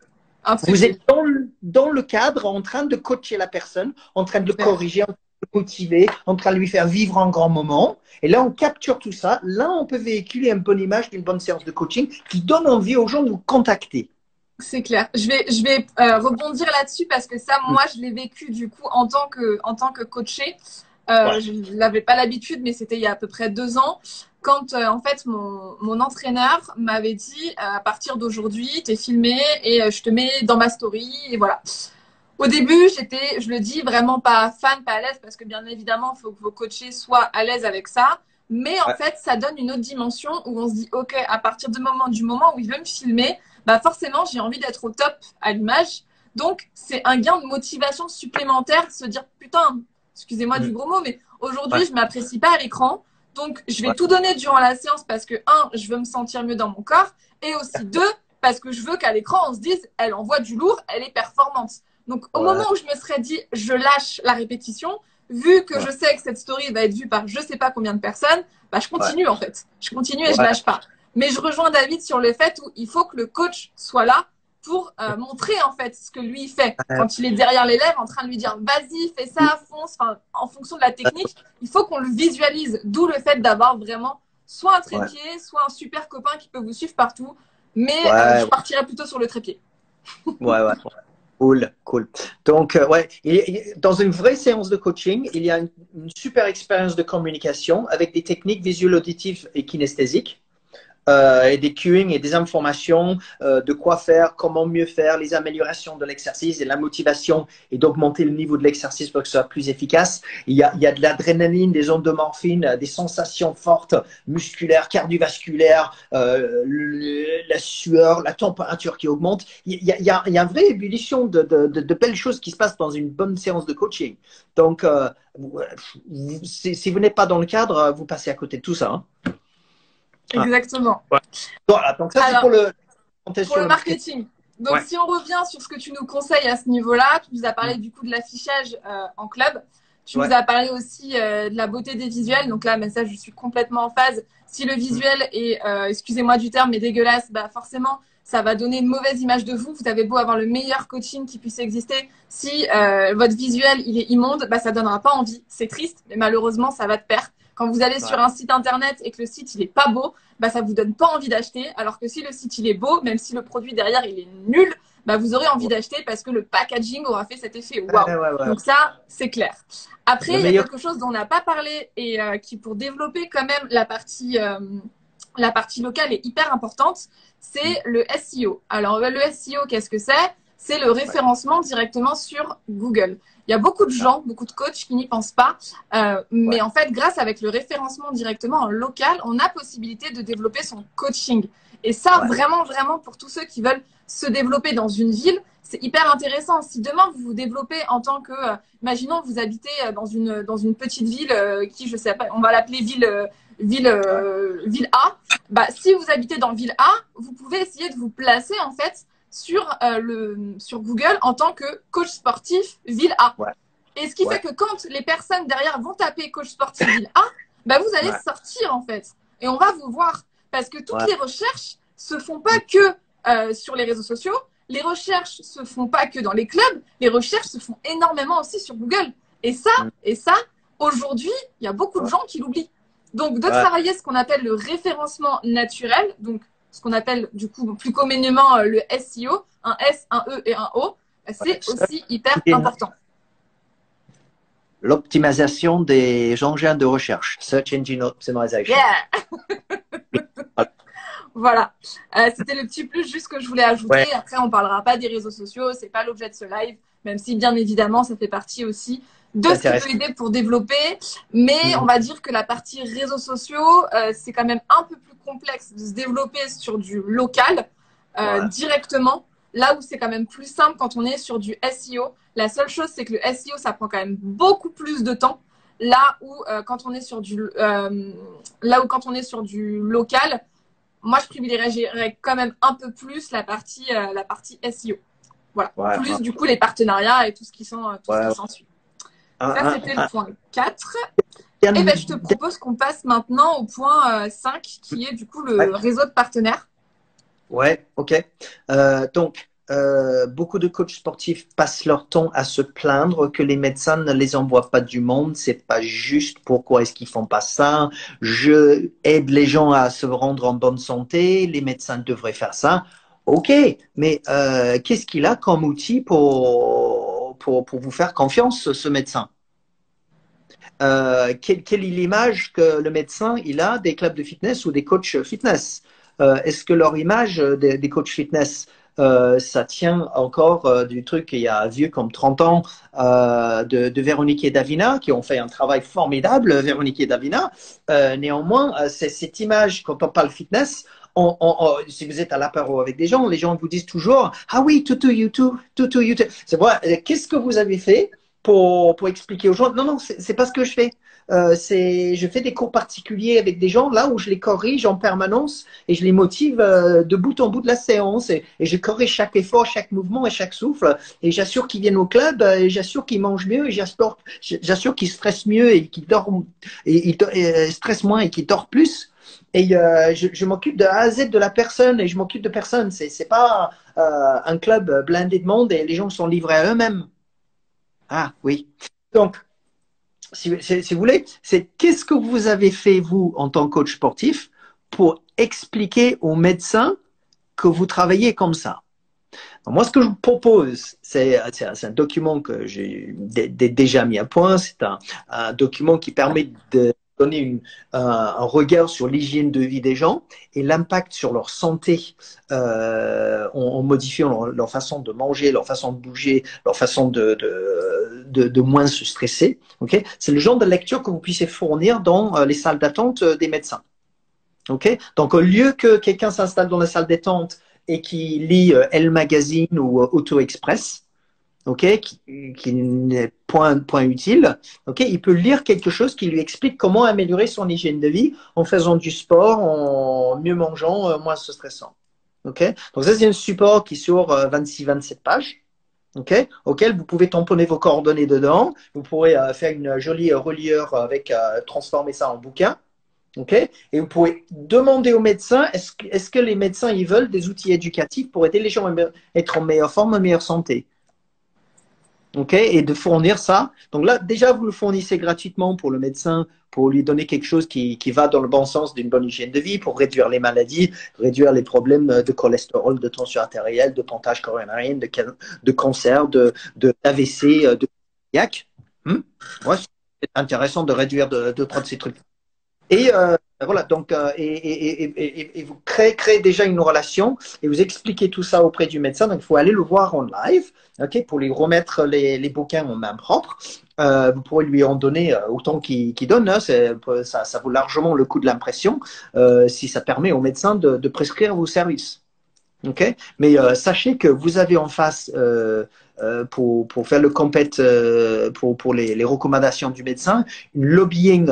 un vous êtes dans le, dans le cadre en train de coacher la personne, en train de le corriger, en train de le motiver, en train de lui faire vivre un grand moment. Et là, on capture tout ça. Là, on peut véhiculer une bonne image d'une bonne séance de coaching qui donne envie aux gens de vous contacter. C'est clair. Je vais, je vais euh, rebondir là-dessus parce que ça, moi, je l'ai vécu du coup en tant que, en tant que coachée. Euh, ouais. Je n'avais pas l'habitude, mais c'était il y a à peu près deux ans. Quand euh, en fait mon, mon entraîneur m'avait dit euh, à partir d'aujourd'hui, tu es filmé et euh, je te mets dans ma story et voilà. Au début, j'étais, je le dis, vraiment pas fan, pas à l'aise parce que bien évidemment, il faut que vos coachés soient à l'aise avec ça. Mais en ouais. fait, ça donne une autre dimension où on se dit, ok, à partir du moment, du moment où il veut me filmer, bah forcément, j'ai envie d'être au top à l'image. Donc, c'est un gain de motivation supplémentaire, se dire, putain, excusez-moi mmh. du gros mot, mais aujourd'hui, ouais. je m'apprécie pas à l'écran. Donc, je vais ouais. tout donner durant la séance parce que, un, je veux me sentir mieux dans mon corps. Et aussi, deux, parce que je veux qu'à l'écran, on se dise, elle envoie du lourd, elle est performante. Donc, au ouais. moment où je me serais dit, je lâche la répétition, vu que ouais. je sais que cette story va être vue par je sais pas combien de personnes, bah, je continue ouais. en fait. Je continue et ouais. je lâche pas. Mais je rejoins David sur le fait où il faut que le coach soit là pour euh, montrer en fait ce que lui fait. Quand il est derrière l'élève en train de lui dire vas-y, fais ça, fonce, enfin, en fonction de la technique, il faut qu'on le visualise. D'où le fait d'avoir vraiment soit un trépied, ouais. soit un super copain qui peut vous suivre partout. Mais ouais, euh, je partirais plutôt sur le trépied. Ouais, ouais. Cool, cool. Donc, euh, ouais, il, il, dans une vraie séance de coaching, il y a une, une super expérience de communication avec des techniques visuelles, auditives et kinesthésiques. Euh, et des cueing et des informations euh, de quoi faire, comment mieux faire, les améliorations de l'exercice et la motivation et d'augmenter le niveau de l'exercice pour que ce soit plus efficace. Il y a, il y a de l'adrénaline, des ondes de morphine, des sensations fortes, musculaires, cardiovasculaires, euh, le, la sueur, la température qui augmente. Il y a, il y a, il y a une vraie ébullition de, de, de, de belles choses qui se passent dans une bonne séance de coaching. Donc, euh, si, si vous n'êtes pas dans le cadre, vous passez à côté de tout ça. Hein. Exactement. Ouais. Voilà, donc ça c'est pour le, pour le marketing. Donc ouais. si on revient sur ce que tu nous conseilles à ce niveau-là, tu nous as parlé mmh. du coup de l'affichage euh, en club. Tu ouais. nous as parlé aussi euh, de la beauté des visuels. Donc là, mais ça, je suis complètement en phase. Si le visuel est, euh, excusez-moi du terme, mais dégueulasse, bah forcément, ça va donner une mauvaise image de vous. Vous avez beau avoir le meilleur coaching qui puisse exister. Si euh, votre visuel, il est immonde, bah ça donnera pas envie. C'est triste, mais malheureusement, ça va de pair. Quand vous allez ouais. sur un site internet et que le site, il est pas beau, bah ça vous donne pas envie d'acheter. Alors que si le site, il est beau, même si le produit derrière, il est nul, bah vous aurez envie d'acheter parce que le packaging aura fait cet effet waouh. Ouais, ouais, ouais. Donc ça, c'est clair. Après, il y a meilleur... quelque chose dont on n'a pas parlé et euh, qui, pour développer quand même la partie, euh, la partie locale est hyper importante, c'est le S E O. Alors, le S E O, qu'est-ce que c'est? C'est le référencement directement sur Google. Il y a beaucoup de gens, beaucoup de coachs qui n'y pensent pas. Euh, mais ouais. en fait, grâce avec le référencement directement en local, on a possibilité de développer son coaching. Et ça, ouais. vraiment, vraiment, pour tous ceux qui veulent se développer dans une ville, c'est hyper intéressant. Si demain, vous vous développez en tant que, euh, imaginons, vous habitez dans une, dans une petite ville euh, qui, je sais pas, on va l'appeler ville, euh, ville, euh, ville A. Bah, si vous habitez dans ville A, vous pouvez essayer de vous placer, en fait, sur, euh, le, sur Google en tant que coach sportif ville A. Ouais. Et ce qui ouais. fait que quand les personnes derrière vont taper coach sportif ville A, bah, vous allez ouais. sortir, en fait. Et on va vous voir. Parce que toutes ouais. les recherches se font pas que euh, sur les réseaux sociaux. Les recherches se font pas que dans les clubs. Les recherches se font énormément aussi sur Google. Et ça, mm. et ça, aujourd'hui, il y a beaucoup de gens qui l'oublient. Donc, de ouais. travailler ce qu'on appelle le référencement naturel, donc ce qu'on appelle du coup plus communément le S E O, un S, un E et un O, c'est ouais. aussi hyper important. L'optimisation des engins de recherche, Search Engine Optimization. Yeah. Voilà, euh, c'était le petit plus juste que je voulais ajouter. Ouais. Après, on parlera pas des réseaux sociaux, c'est pas l'objet de ce live, même si bien évidemment, ça fait partie aussi de ce qui peut aider pour développer. Mais mmh. on va dire que la partie réseaux sociaux, euh, c'est quand même un peu plus complexe de se développer sur du local euh, ouais. directement. Là où c'est quand même plus simple quand on est sur du S E O. La seule chose, c'est que le S E O, ça prend quand même beaucoup plus de temps. Là où euh, quand on est sur du, euh, là où quand on est sur du local, moi, je privilégierais quand même un peu plus la partie, euh, la partie S E O. Voilà. Ouais, plus, ouais. du coup, les partenariats et tout ce qui s'ensuit. Ouais. Ça, c'était le point quatre. Et ben, je te propose qu'on passe maintenant au point cinq, qui est du coup le ouais. réseau de partenaires. Ouais, ok. Euh, donc, euh, beaucoup de coachs sportifs passent leur temps à se plaindre que les médecins ne les envoient pas du monde. C'est pas juste. Pourquoi est-ce qu'ils font pas ça? Je aide les gens à se rendre en bonne santé. Les médecins devraient faire ça. Ok, mais euh, qu'est-ce qu'il a comme outil pour, pour, pour vous faire confiance, ce médecin? Euh, quelle, quelle est l'image que le médecin il a des clubs de fitness ou des coachs fitness? Euh, Est-ce que leur image des, des coachs fitness, euh, ça tient encore euh, du truc il y a vieux comme trente ans euh, de, de Véronique et Davina qui ont fait un travail formidable, Véronique et Davina. Euh, néanmoins, euh, c'est cette image, quand on parle fitness, on, on, on, si vous êtes à l'apéro avec des gens, les gens vous disent toujours « Ah oui, toutou YouTube, toutou YouTube ». C'est vrai, qu'est-ce que vous avez fait pour, pour expliquer aux gens? Non, non, c'est pas ce que je fais. Euh, c'est, je fais des cours particuliers avec des gens là où je les corrige en permanence et je les motive euh, de bout en bout de la séance et, et je corrige chaque effort, chaque mouvement et chaque souffle et j'assure qu'ils viennent au club et j'assure qu'ils mangent mieux et j'assure, j'assure qu'ils stressent mieux et qu'ils dorment et ils et, stressent moins et qu'ils dorment plus. Et euh, je, je m'occupe de A à Z de la personne et je m'occupe de personne. C'est, c'est pas euh, un club blindé de monde et les gens sont livrés à eux-mêmes. Ah oui. Donc, si, si, si vous voulez, c'est qu'est-ce que vous avez fait, vous, en tant que coach sportif, pour expliquer aux médecins que vous travaillez comme ça. Donc, moi, ce que je vous propose, c'est un document que j'ai déjà mis à point. C'est un, un document qui permet de donner une, un, un regard sur l'hygiène de vie des gens et l'impact sur leur santé euh, en, en modifiant leur, leur façon de manger, leur façon de bouger, leur façon de, de, de, de moins se stresser. Okay, c'est le genre de lecture que vous puissiez fournir dans euh, les salles d'attente euh, des médecins. Okay, donc au lieu que quelqu'un s'installe dans la salle d'attente et qui lit euh, Elle Magazine ou euh, Auto Express, ok, qui, qui n'est point, point utile, ok, il peut lire quelque chose qui lui explique comment améliorer son hygiène de vie en faisant du sport, en mieux mangeant, euh, moins se stressant. Ok, donc ça c'est un support qui est sur euh, vingt-six vingt-sept pages, ok, auquel vous pouvez tamponner vos coordonnées dedans. Vous pourrez euh, faire une jolie reliure avec euh, transformer ça en bouquin. Okay, et vous pouvez demander aux médecins, est-ce que, est-ce que les médecins ils veulent des outils éducatifs pour aider les gens à être en meilleure forme, en meilleure santé. Okay, et de fournir ça. Donc là, déjà, vous le fournissez gratuitement pour le médecin, pour lui donner quelque chose qui, qui va dans le bon sens d'une bonne hygiène de vie, pour réduire les maladies, réduire les problèmes de cholestérol, de tension artérielle, de pontage coronarien, de, de cancer, de, de d'A V C, de cardiaque. Hmm? Ouais, c'est intéressant de réduire de, de prendre ces trucs. Et euh, voilà, donc, euh, et, et, et, et, et vous créez, créez déjà une relation et vous expliquez tout ça auprès du médecin. Donc, il faut aller le voir en live, ok, pour lui remettre les, les bouquins en main propre. Euh, vous pourrez lui en donner euh, autant qu'il qu'il donne. Hein, ça, ça vaut largement le coût de l'impression euh, si ça permet au médecin de, de prescrire vos services. Okay, mais euh, sachez que vous avez en face, euh, euh, pour, pour faire le compète, euh, pour, pour les, les recommandations du médecin, une lobbying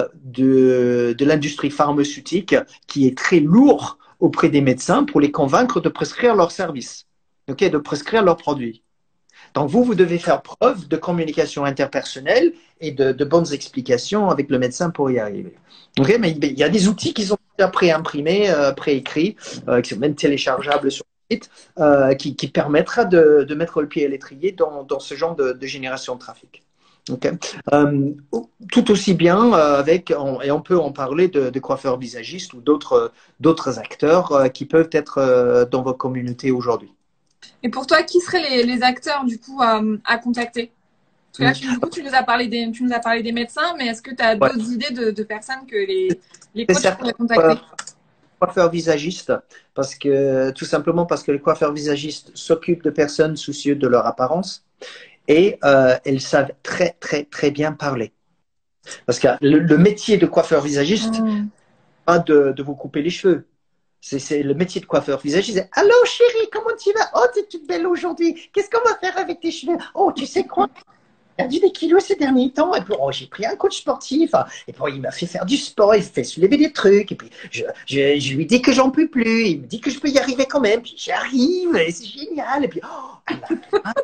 de, de l'industrie pharmaceutique qui est très lourd auprès des médecins pour les convaincre de prescrire leurs services, okay, de prescrire leurs produits. Donc vous, vous devez faire preuve de communication interpersonnelle et de, de bonnes explications avec le médecin pour y arriver. Okay, mais il y a des outils qui sont déjà pré-imprimés, euh, pré-écrits, euh, qui sont même téléchargeables sur Euh, qui, qui permettra de, de mettre le pied à l'étrier dans, dans ce genre de, de génération de trafic. Okay. Euh, tout aussi bien euh, avec, on, et on peut en parler de, de coiffeurs visagistes ou d'autres d'autres acteurs euh, qui peuvent être euh, dans votre communauté aujourd'hui. Et pour toi, qui seraient les, les acteurs du coup à, à contacter? Parce que là, tu, du coup, tu nous as parlé des, tu nous as parlé des médecins, mais est-ce que tu as d'autres ouais. idées de, de personnes que les, les coachs pourraient contacter? Coiffeurs visagistes, parce que tout simplement parce que les coiffeurs visagistes s'occupent de personnes soucieuses de leur apparence et euh, elles savent très très très bien parler. Parce que le, le métier de coiffeur visagiste, mmh. pas de, de vous couper les cheveux. C'est le métier de coiffeur visagiste. Allô chérie, comment tu vas? Oh, t'es toute belle aujourd'hui. Qu'est-ce qu'on va faire avec tes cheveux? Oh, tu sais quoi? J'ai perdu des kilos ces derniers temps, et puis oh, j'ai pris un coach sportif, et puis il m'a fait faire du sport, il fait soulever des trucs, et puis je, je, je lui dis que j'en peux plus, il me dit que je peux y arriver quand même, puis j'y arrive, et c'est génial, et puis oh, à la fin,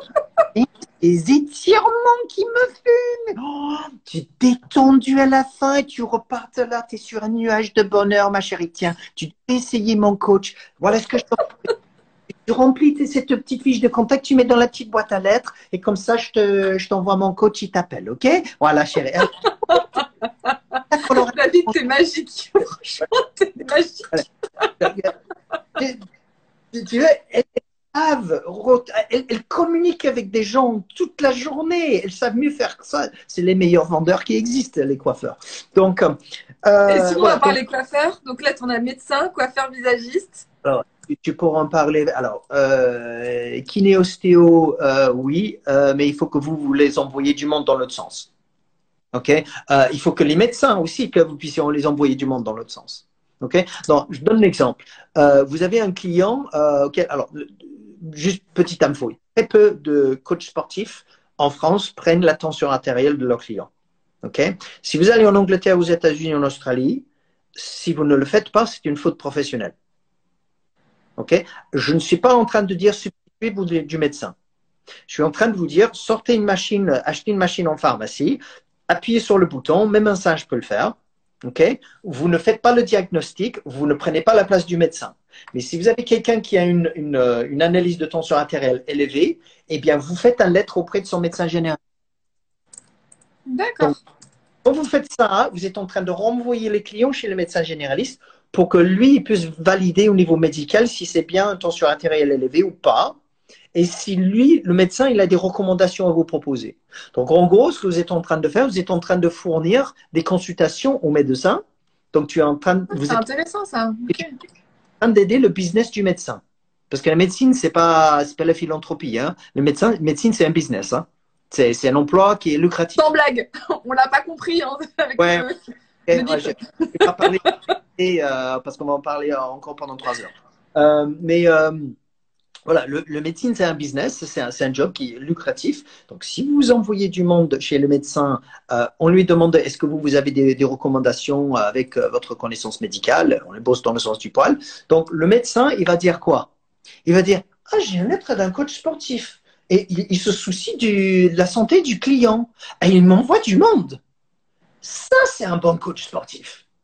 les étirements qui me fument, oh, tu es détendu à la fin, et tu repartes là, tu es sur un nuage de bonheur, ma chérie, tiens, tu peux essayer mon coach, voilà ce que je te Tu remplis cette petite fiche de contact, tu mets dans la petite boîte à lettres et comme ça, je te, je t'envoie mon coach, il t'appelle, ok? Voilà, chérie. David, t'es magique. Franchement, t'es magique. Tu vois, elles savent, elles, elles communiquent avec des gens toute la journée. Elles savent mieux faire que ça. C'est les meilleurs vendeurs qui existent, les coiffeurs. Donc, euh, et si on voilà, va parler donc, coiffeurs, donc là, tu en as médecin, coiffeur, visagiste. Alors, tu pourras en parler. Alors, euh, kiné, ostéo, euh, oui, euh, mais il faut que vous, vous les envoyiez du monde dans l'autre sens. Ok. Euh, il faut que les médecins aussi, que vous puissiez les envoyer du monde dans l'autre sens. Ok. Donc, je donne l'exemple. Euh, vous avez un client. Euh, okay, alors, juste petite info. Très peu de coachs sportifs en France prennent la tension artérielle de leurs clients. Ok. Si vous allez en Angleterre, aux États-Unis, en Australie, si vous ne le faites pas, c'est une faute professionnelle. Okay. Je ne suis pas en train de dire substituez-vous du médecin. Je suis en train de vous dire sortez une machine, achetez une machine en pharmacie, appuyez sur le bouton, même un singe peut le faire. Okay. Vous ne faites pas le diagnostic, vous ne prenez pas la place du médecin. Mais si vous avez quelqu'un qui a une, une, une analyse de tension artérielle élevée, eh bien vous faites un lettre auprès de son médecin général. D'accord. Quand vous faites ça, vous êtes en train de renvoyer les clients chez le médecin généraliste pour que lui il puisse valider au niveau médical si c'est bien une tension artérielle élevée ou pas. Et si lui, le médecin, il a des recommandations à vous proposer. Donc, en gros, ce que vous êtes en train de faire, vous êtes en train de fournir des consultations aux médecins. Donc, tu es en train, ah, c'est intéressant ça. Okay. En train d'aider le business du médecin. Parce que la médecine, c'est pas, c'est pas la philanthropie. Hein. Le médecin, médecine, c'est un business. Hein. C'est un emploi qui est lucratif. Sans blague, on l'a pas compris. Hein, avec ouais. le... Okay, ouais, je ne vais pas parler euh, parce qu'on va en parler encore pendant trois heures. Euh, mais euh, voilà, le, le médecine, c'est un business, c'est un, un job qui est lucratif. Donc, si vous envoyez du monde chez le médecin, euh, on lui demande est-ce que vous, vous avez des, des recommandations avec euh, votre connaissance médicale? On les bosse dans le sens du poil. Donc, le médecin, il va dire quoi? Il va dire ah, j'ai une lettre d'un coach sportif. Et il, il se soucie du, de la santé du client. Et il m'envoie du monde. Ça, c'est un bon coach sportif.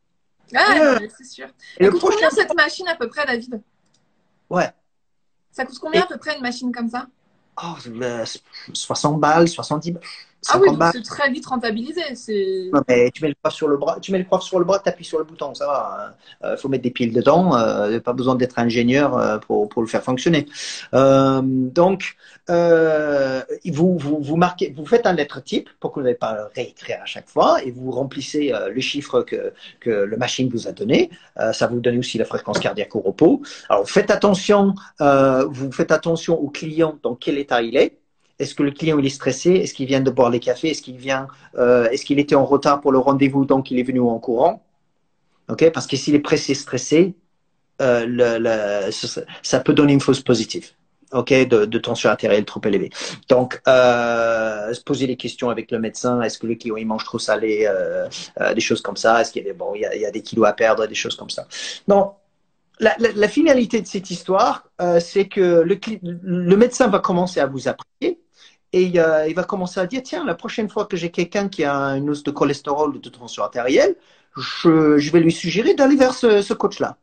Ah, non, mais c'est sûr. Et Elle le coûte prochain, combien cette machine à peu près, David? ouais. Ça coûte combien Et, à peu près une machine comme ça? oh, euh, soixante balles, soixante-dix balles, Ah oui, cinquante donc balles. c'est très vite rentabilisé. C'est... Non, mais tu mets le coiffe sur le bras, tu mets le coiffe sur le bras, tu appuies sur le bouton, ça va. Il faut mettre des piles dedans, euh, pas besoin d'être ingénieur euh, pour, pour le faire fonctionner. Euh, donc, euh, vous, vous, vous marquez, vous faites un lettre type pour que vous n'ayez pas à réécrire à chaque fois et vous remplissez euh, le chiffre que, que le machine vous a donné. Euh, ça vous donne aussi la fréquence cardiaque au repos. Alors, faites attention, euh, vous faites attention au client dans quel état il est. Est-ce que le client il est stressé? Est-ce qu'il vient de boire les cafés? Est-ce qu'il vient euh, Est-ce qu'il était en retard pour le rendez-vous, donc il est venu en courant? Ok, parce que s'il est pressé, stressé, euh, le, le, ça, ça peut donner une fausse positive. Ok, de, de tension artérielle trop élevée. Donc, euh, se poser des questions avec le médecin. Est-ce que le client il mange trop salé, euh, euh, des choses comme ça? Est-ce qu'il y a, bon, il y a, il y a des kilos à perdre, des choses comme ça. Non. La, la, la finalité de cette histoire, euh, c'est que le, le médecin va commencer à vous apprécier. Et euh, il va commencer à dire, tiens, la prochaine fois que j'ai quelqu'un qui a une hausse de cholestérol ou de tension artérielle, je, je vais lui suggérer d'aller vers ce, ce coach-là.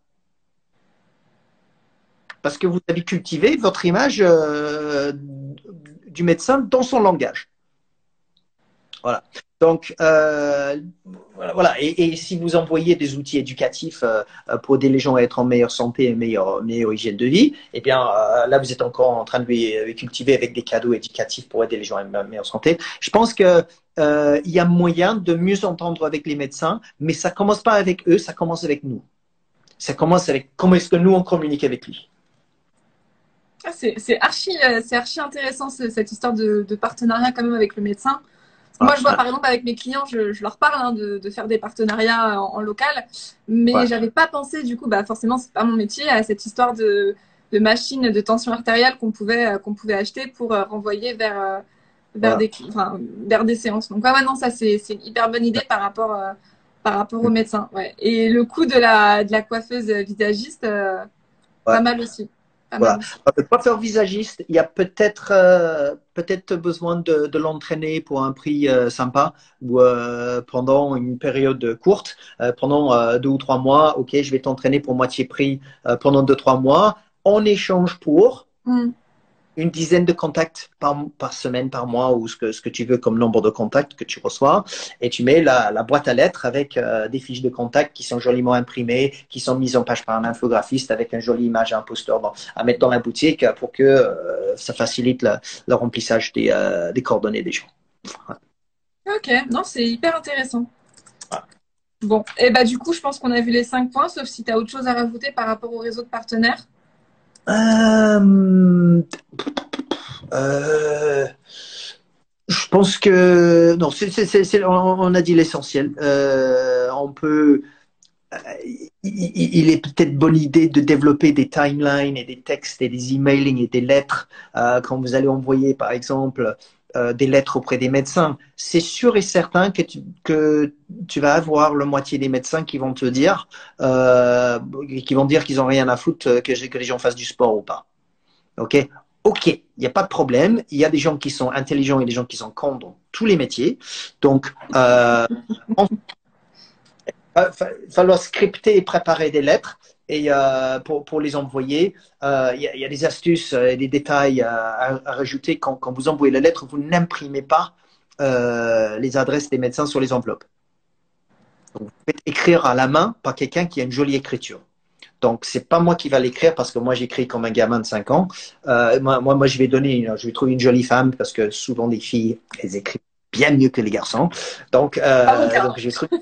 Parce que vous avez cultivé votre image euh, du médecin dans son langage. Voilà. Donc, euh, voilà. Et, et si vous envoyez des outils éducatifs euh, pour aider les gens à être en meilleure santé et meilleure, meilleure hygiène de vie, eh bien, euh, là, vous êtes encore en train de lui, lui cultiver avec des cadeaux éducatifs pour aider les gens à une meilleure santé. Je pense que euh, il y a moyen de mieux entendre avec les médecins, mais ça commence pas avec eux, ça commence avec nous. Ça commence avec comment est-ce que nous on communique avec lui. Ah, c'est c'est archi, euh, c'est archi intéressant ce- cette histoire de, de partenariat quand même avec le médecin. Moi, Ouais, je vois ouais, par exemple avec mes clients, je, je leur parle hein, de, de faire des partenariats en, en local, mais ouais, j'avais pas pensé du coup, bah forcément c'est pas mon métier, à cette histoire de, de machine de tension artérielle qu'on pouvait euh, qu'on pouvait acheter pour euh, renvoyer vers euh, vers voilà. des enfin, vers des séances. Donc ouais, ouais non, ça c'est c'est une hyper bonne idée par rapport euh, par rapport au médecin. Ouais. Et le coût de la de la coiffeuse visagiste, euh, Ouais. pas mal aussi, pas mal Voilà. aussi. Le coiffeur visagiste, il y a peut-être euh, peut-être besoin de, de l'entraîner pour un prix euh, sympa ou euh, pendant une période courte, euh, pendant euh, deux ou trois mois. Ok, je vais t'entraîner pour moitié prix euh, pendant deux trois mois. En échange pour Mm. une dizaine de contacts par, par semaine, par mois, ou ce que, ce que tu veux comme nombre de contacts que tu reçois. Et tu mets la, la boîte à lettres avec euh, des fiches de contacts qui sont joliment imprimées, qui sont mises en page par un infographiste avec une jolie image et un poster dans, à mettre dans la boutique pour que euh, ça facilite le, le remplissage des, euh, des coordonnées des gens. Ok, non, c'est hyper intéressant. Bon, et bah du coup, je pense qu'on a vu les cinq points, sauf si tu as autre chose à rajouter par rapport au réseau de partenaires. Euh, euh, je pense que non, c'est, c'est, c'est, on, on a dit l'essentiel. Euh, on peut il est peut-être bonne idée de développer des timelines et des textes et des emailing et des lettres euh, quand vous allez envoyer, par exemple, euh, des lettres auprès des médecins. C'est sûr et certain que tu, que tu vas avoir la moitié des médecins qui vont te dire, euh, qui vont dire qu'ils ont rien à foutre que, que les gens fassent du sport ou pas. Ok, ok, il n'y a pas de problème. Il y a des gens qui sont intelligents et des gens qui sont cons dans tous les métiers. Donc, euh, il va falloir scripter et préparer des lettres et euh, pour, pour les envoyer. Euh, Il y, a, y a des astuces et des détails à, à rajouter. Quand, quand vous envoyez la lettre, vous n'imprimez pas euh, les adresses des médecins sur les enveloppes. Donc, vous faites écrire à la main par quelqu'un qui a une jolie écriture. Donc, c'est pas moi qui va l'écrire parce que moi, j'écris comme un gamin de cinq ans. Euh, moi, moi, moi, je vais donner, une, je vais trouver une jolie femme parce que souvent, les filles, elles écrivent bien mieux que les garçons. Donc, Pas mon euh, cas. donc je vais trouver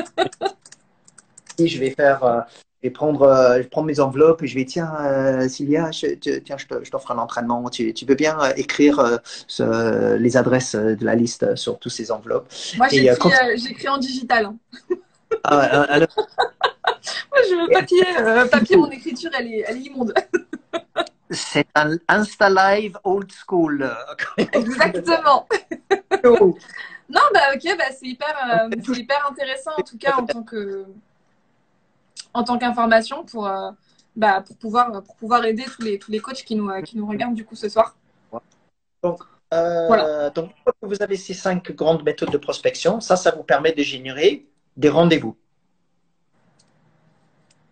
je vais faire, euh, je vais prendre, euh, je vais prendre mes enveloppes et je vais tiens, euh, Sylvia, je, te- tiens, je te- je t'offre un entraînement. Tu, tu veux bien euh, écrire euh, ce- les adresses euh, de la liste euh, sur tous ces enveloppes. Moi, Et euh, j'écris quand euh, j'écris en digital. Hein. ah, euh, alors, Moi, je veux papier, euh, papier, mon écriture, elle est, elle est immonde. c'est un Insta Live old school. euh, Exactement. Non, bah ok, bah c'est hyper, euh, c'est hyper intéressant en tout cas en tant que, en tant qu'information pour, euh, bah, pour pouvoir, pour pouvoir aider tous les, tous les coachs qui nous, euh, qui nous regardent du coup ce soir. Donc, Voilà. euh, donc, une fois que vous avez ces cinq grandes méthodes de prospection, ça, ça vous permet de générer des rendez-vous.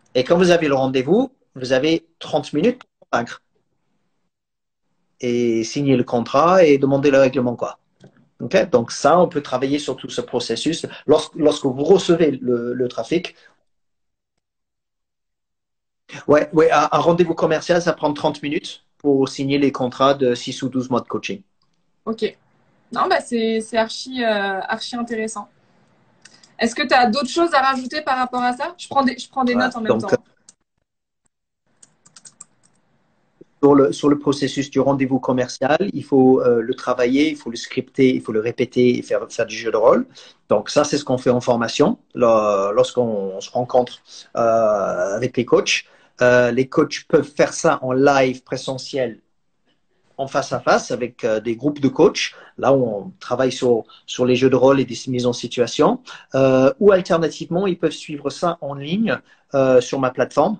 Et quand vous avez le rendez-vous, vous avez trente minutes pour convaincre. Et signer le contrat et demander le règlement, quoi. Okay? Donc ça, on peut travailler sur tout ce processus. Lorsque, lorsque vous recevez le, le trafic, ouais, ouais, un, un rendez-vous commercial, ça prend trente minutes pour signer les contrats de six ou douze mois de coaching. Ok. Non, bah c'est archi, euh, archi intéressant. Est-ce que tu as d'autres choses à rajouter par rapport à ça? Je prends des, je prends des Voilà. notes en même Donc, temps. Sur le, sur le processus du rendez-vous commercial, il faut euh, le travailler, il faut le scripter, il faut le répéter et faire, faire du jeu de rôle. Donc ça, c'est ce qu'on fait en formation lorsqu'on se rencontre euh, avec les coachs. Euh, les coachs peuvent faire ça en live présentiel, en face à face avec euh, des groupes de coachs. Là où on travaille sur, sur les jeux de rôle et des mises en situation. Euh, ou alternativement, ils peuvent suivre ça en ligne euh, sur ma plateforme.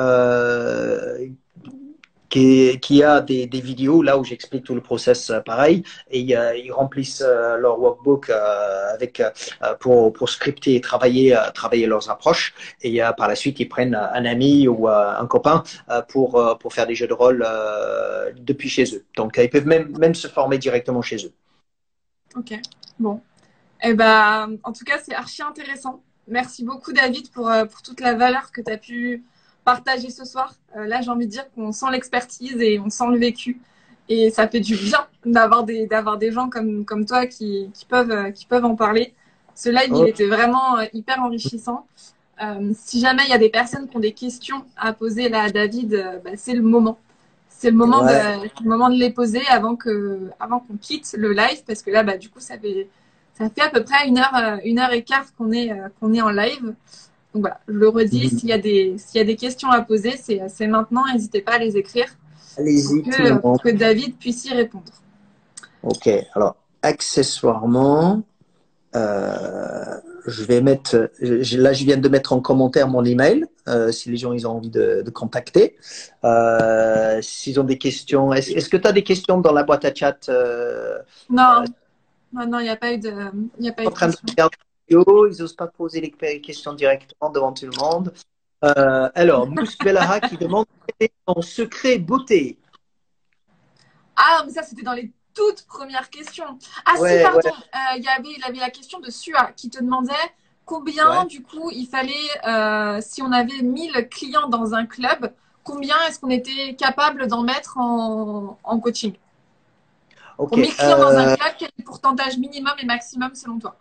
Euh, Qui, qui a des, des vidéos là où j'explique tout le process euh, pareil et euh, ils remplissent euh, leur workbook euh, avec euh, pour, pour scripter et travailler euh, travailler leurs approches et euh, par la suite ils prennent un ami ou euh, un copain euh, pour euh, pour faire des jeux de rôle euh, depuis chez eux. Donc ils peuvent même même se former directement chez eux. Ok, bon. Eh ben, en tout cas, c'est archi intéressant. Merci beaucoup, David, pour, euh, pour toute la valeur que tu as pu partager ce soir. Euh, là, j'ai envie de dire qu'on sent l'expertise et on sent le vécu. Et ça fait du bien d'avoir des, d'avoir des gens comme, comme toi qui, qui, peuvent, euh, qui peuvent en parler. Ce live, il Oh. était vraiment euh, hyper enrichissant. Euh, si jamais il y a des personnes qui ont des questions à poser là à David, euh, bah, c'est le moment. C'est le moment, Ouais. de, le moment de les poser avant que, avant qu'on quitte le live, parce que là, bah, du coup, ça fait, ça fait à peu près une heure, une heure et quart qu'on est, qu'on est en live. Donc voilà, je le redis, s'il y a des, s'il y a des questions à poser, c'est, c'est maintenant. N'hésitez pas à les écrire pour Allez-y tout le que, monde. pour que David puisse y répondre. Ok. Alors accessoirement. Euh, je vais mettre, je, là, je viens de mettre en commentaire mon email, euh, si les gens ils ont envie de, de contacter. Euh, s'ils ont des questions, est-ce est-ce que tu as des questions dans la boîte à chat euh, Non, non, non, il n'y a pas eu de, il y a pas eu en de train de questions. regarder la vidéo, ils n'osent pas poser les questions directement devant tout le monde. Euh, alors, Mousse Bellaha qui demande quel est ton secret beauté. Ah, mais ça, c'était dans les toutes premières questions. Ah si, Ouais, ouais, pardon, euh, il y avait, il avait la question de Sua qui te demandait combien, ouais. du coup, il fallait, euh, si on avait mille clients dans un club, combien est-ce qu'on était capable d'en mettre en, en coaching? Pour Ok. mille clients dans un Euh, club, quel est le pourcentage minimum et maximum selon toi?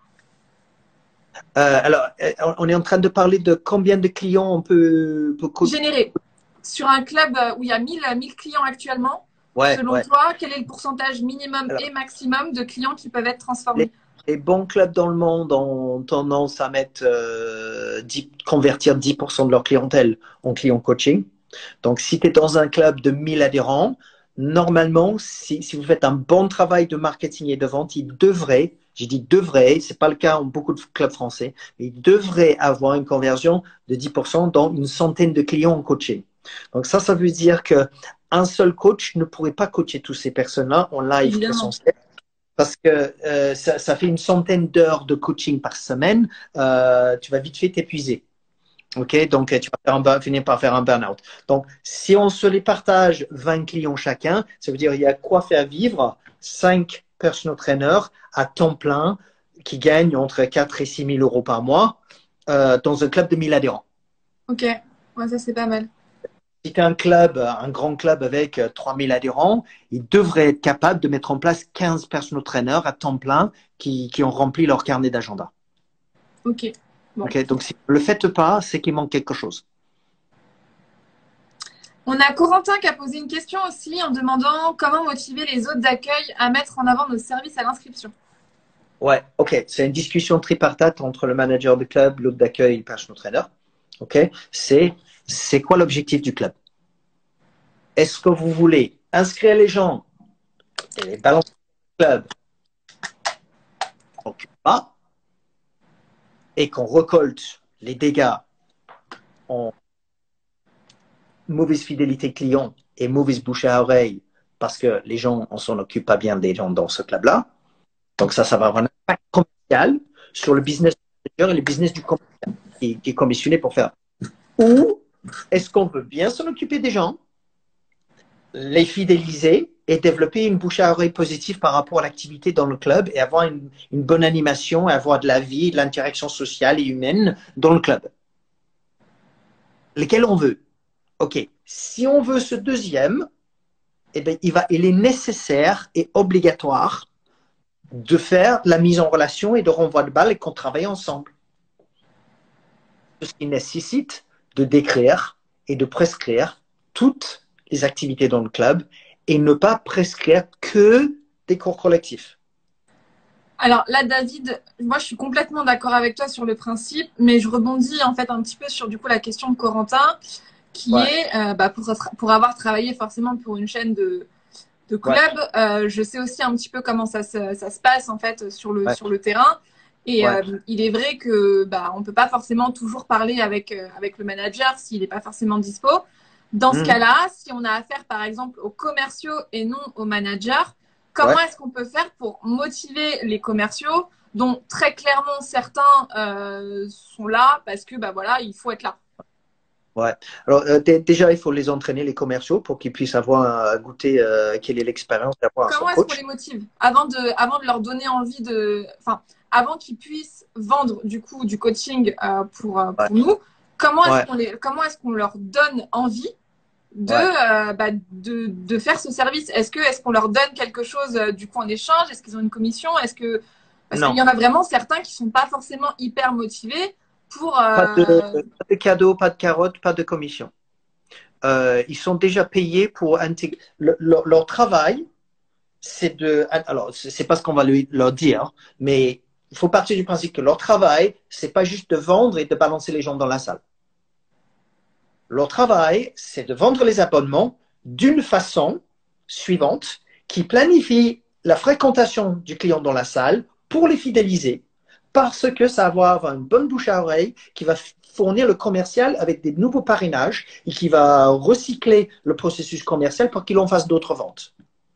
euh, alors, euh, on est en train de parler de combien de clients on peut, peut co- Généré. Sur un club où il y a mille, mille clients actuellement, Ouais, selon ouais. toi, quel est le pourcentage minimum Alors, et maximum de clients qui peuvent être les, transformés? les bons clubs dans le monde ont tendance à mettre, euh, dix convertir dix pour cent de leur clientèle en client coaching. Donc, si tu es dans un club de mille adhérents, normalement, si, si vous faites un bon travail de marketing et de vente, il devrait, j'ai dit devrait, c'est pas le cas en beaucoup de clubs français, mais il devrait avoir une conversion de dix pour cent dans une centaine de clients en coaching. Donc ça, ça veut dire que un seul coach ne pourrait pas coacher toutes ces personnes-là en live Évidemment. présentiel. Parce que euh, ça, ça, fait une centaine d'heures de coaching par semaine, euh, tu vas vite fait t'épuiser. Ok, donc tu vas faire un, finir par faire un burn-out. Donc, si on se les partage vingt clients chacun, ça veut dire il y a quoi faire vivre cinq personal trainers à temps plein qui gagnent entre quatre et six mille euros par mois euh, dans un club de mille adhérents. Ok, ouais, ça c'est pas mal. Si tu as un club, un grand club avec trois mille adhérents, il devrait être capable de mettre en place quinze personal trainers à temps plein qui, qui ont rempli leur carnet d'agenda. Ok, bon. Okay, donc, si vous ne le faites pas, c'est qu'il manque quelque chose. On a Corentin qui a posé une question aussi en demandant comment motiver les autres d'accueil à mettre en avant nos services à l'inscription. Ouais, ok. C'est une discussion tripartite entre le manager du club, l'hôte d'accueil et le personal trainer. Ok. C'est, c'est quoi l'objectif du club? Est-ce que vous voulez inscrire les gens et les balancer au club donc pas et qu'on récolte les dégâts en mauvaise fidélité client et mauvaise bouche à oreille parce que les gens on s'en occupent pas bien des gens dans ce club-là. Donc ça, ça va avoir un impact commercial sur le business manager et le business du commercial qui, qui est commissionné pour faire. Ou est-ce qu'on veut bien s'en occuper des gens, les fidéliser et développer une bouche à oreille positive par rapport à l'activité dans le club et avoir une, une bonne animation, et avoir de la vie, de l'interaction sociale et humaine dans le club. Lesquels on veut. OK. Si on veut ce deuxième, eh bien, il va, il est nécessaire et obligatoire de faire de la mise en relation et de renvoi de balles et qu'on travaille ensemble. Ce qui nécessite de décrire et de prescrire toutes les activités dans le club et ne pas prescrire que des cours collectifs. Alors là, David, moi je suis complètement d'accord avec toi sur le principe, mais je rebondis en fait un petit peu sur du coup la question de Corentin, qui ouais. est euh, bah, pour, pour avoir travaillé forcément pour une chaîne de, de club, ouais. euh, je sais aussi un petit peu comment ça se, ça se passe en fait sur le, ouais. sur le terrain. Et ouais. euh, il est vrai que bah, on peut pas forcément toujours parler avec, euh, avec le manager s'il n'est pas forcément dispo. Dans ce mmh. cas-là, si on a affaire par exemple aux commerciaux et non aux managers, comment ouais. est-ce qu'on peut faire pour motiver les commerciaux dont très clairement certains euh, sont là parce que bah voilà, il faut être là. Ouais. Alors euh, déjà il faut les entraîner les commerciaux pour qu'ils puissent avoir euh, goûté euh, quelle est l'expérience d'avoir un coach. Comment est-ce qu'on les motive avant de avant de leur donner envie de, enfin avant qu'ils puissent vendre du coup du coaching euh, pour euh, pour ouais. nous. Comment est-ce ouais. qu'on les comment est-ce qu'on leur donne envie de, ouais. euh, bah, de, de faire ce service? Est-ce que est-ce qu'on leur donne quelque chose euh, du coup en échange? Est-ce qu'ils ont une commission? Est-ce que parce qu'il y en a vraiment certains qui sont pas forcément hyper motivés pour euh... pas, de, pas de cadeaux, pas de carottes, pas de commission. Euh, ils sont déjà payés pour intégrer le, leur, leur travail. C'est de alors c'est pas ce qu'on va lui, leur dire, mais il faut partir du principe que leur travail c'est pas juste de vendre et de balancer les gens dans la salle. Leur travail, c'est de vendre les abonnements d'une façon suivante qui planifie la fréquentation du client dans la salle pour les fidéliser parce que ça va avoir une bonne bouche à oreille qui va fournir le commercial avec des nouveaux parrainages et qui va recycler le processus commercial pour qu'il en fasse d'autres ventes.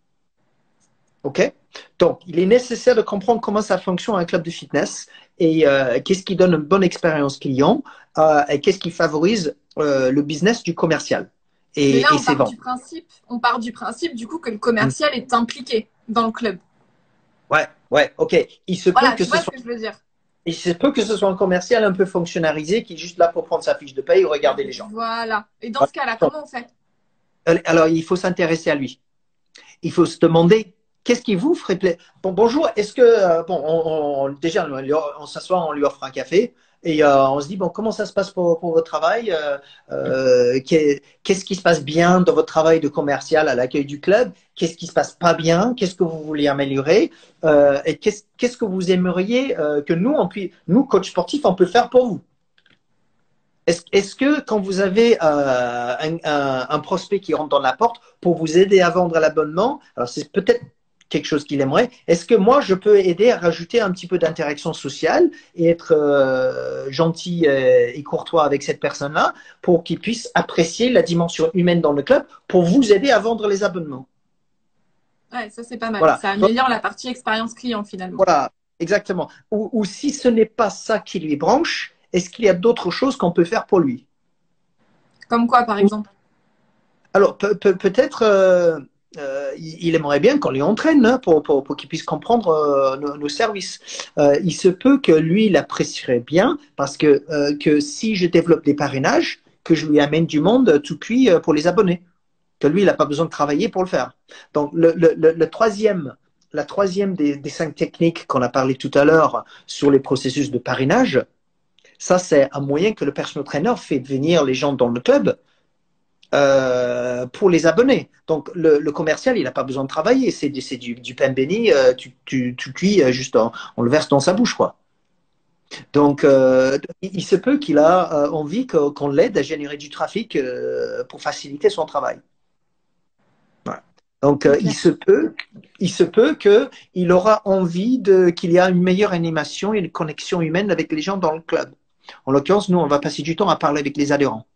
OK? Donc, il est nécessaire de comprendre comment ça fonctionne un club de fitness et euh, qu'est-ce qui donne une bonne expérience client euh, et qu'est-ce qui favorise euh, le business du commercial. Et, Mais là, et on, c'est part bon. du principe, on part du principe du coup que le commercial mmh. est impliqué dans le club. Ouais, ouais, OK. Il se voilà, peut que tu ce vois soit... ce que je veux dire. Il se peut que ce soit un commercial un peu fonctionnalisé qui est juste là pour prendre sa fiche de paye et regarder les gens. Voilà. Et dans ce cas-là, comment on fait? Alors, il faut s'intéresser à lui. Il faut se demander qu'est-ce qui vous ferait plaisir. Bon, bonjour, est-ce que, euh, bon, on, on, déjà, on, on s'assoit, on lui offre un café et euh, on se dit, bon, comment ça se passe pour, pour votre travail euh, euh, Qu'est-ce qui se passe bien dans votre travail de commercial à l'accueil du club? Qu'est-ce qui se passe pas bien? Qu'est-ce que vous voulez améliorer euh, Et qu'est-ce qu'est-ce que vous aimeriez euh, que nous, on puisse, nous, coach sportifs, on peut faire pour vous? Est-ce est que quand vous avez euh, un, un, un prospect qui rentre dans la porte pour vous aider à vendre l'abonnement, alors c'est peut-être quelque chose qu'il aimerait, est-ce que moi je peux aider à rajouter un petit peu d'interaction sociale et être euh, gentil et courtois avec cette personne-là pour qu'il puisse apprécier la dimension humaine dans le club pour vous aider à vendre les abonnements? Ouais, ça c'est pas mal. Voilà. Ça améliore la partie expérience client finalement. Voilà, exactement. Ou, ou si ce n'est pas ça qui lui branche, est-ce qu'il y a d'autres choses qu'on peut faire pour lui? Comme quoi, par exemple? Alors, pe pe peut-être euh, euh, il aimerait bien qu'on lui entraîne hein, pour, pour, pour qu'il puisse comprendre euh, nos, nos services. Euh, il se peut que lui, il apprécierait bien parce que, euh, que si je développe des parrainages, que je lui amène du monde tout cuit pour les abonnés. Que lui, il n'a pas besoin de travailler pour le faire. Donc, le, le, le, le troisième, la troisième des, des cinq techniques qu'on a parlé tout à l'heure sur les processus de parrainage, ça, c'est un moyen que le personal trainer fait venir les gens dans le club euh, pour les abonnés. Donc, le, le commercial, il n'a pas besoin de travailler. C'est du, du pain béni, euh, tu, tu, tu cuis juste, en, on le verse dans sa bouche, quoi. Donc, euh, il, il se peut qu'il a euh, envie qu'on qu'on l'aide à générer du trafic euh, pour faciliter son travail. Voilà. Donc, euh, il se peut, il se peut qu'il aura envie de qu'il y a une meilleure animation et une connexion humaine avec les gens dans le club. En l'occurrence, nous, on va passer du temps à parler avec les adhérents.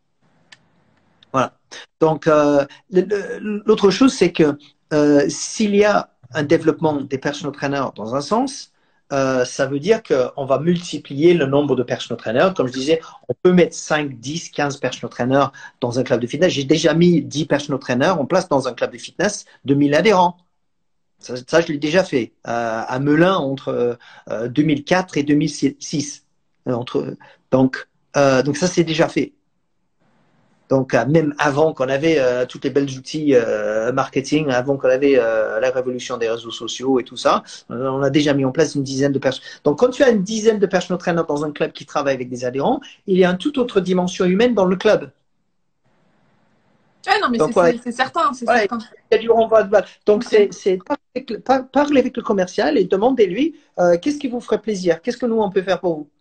Voilà. Donc, euh, l'autre chose, c'est que euh, s'il y a un développement des personal trainers dans un sens, euh, ça veut dire qu'on va multiplier le nombre de personal trainers. Comme je disais, on peut mettre cinq, dix, quinze personal trainers dans un club de fitness. J'ai déjà mis dix personal trainers en place dans un club de fitness de mille adhérents. Ça, ça je l'ai déjà fait euh, à Melun entre euh, deux mille quatre et deux mille six. Entre, donc, euh, donc ça, c'est déjà fait. Donc, euh, même avant qu'on avait euh, tous les belles outils euh, marketing, avant qu'on avait euh, la révolution des réseaux sociaux et tout ça, euh, on a déjà mis en place une dizaine de personnes. Donc, quand tu as une dizaine de personal trainers dans un club qui travaille avec des adhérents, il y a une toute autre dimension humaine dans le club. Ouais, non, mais c'est voilà. certain, c'est voilà, certain. Il y a du renvoi de balle. Donc, okay. c'est parler avec le commercial et demandez-lui euh, qu'est-ce qui vous ferait plaisir, qu'est-ce que nous, on peut faire pour vous.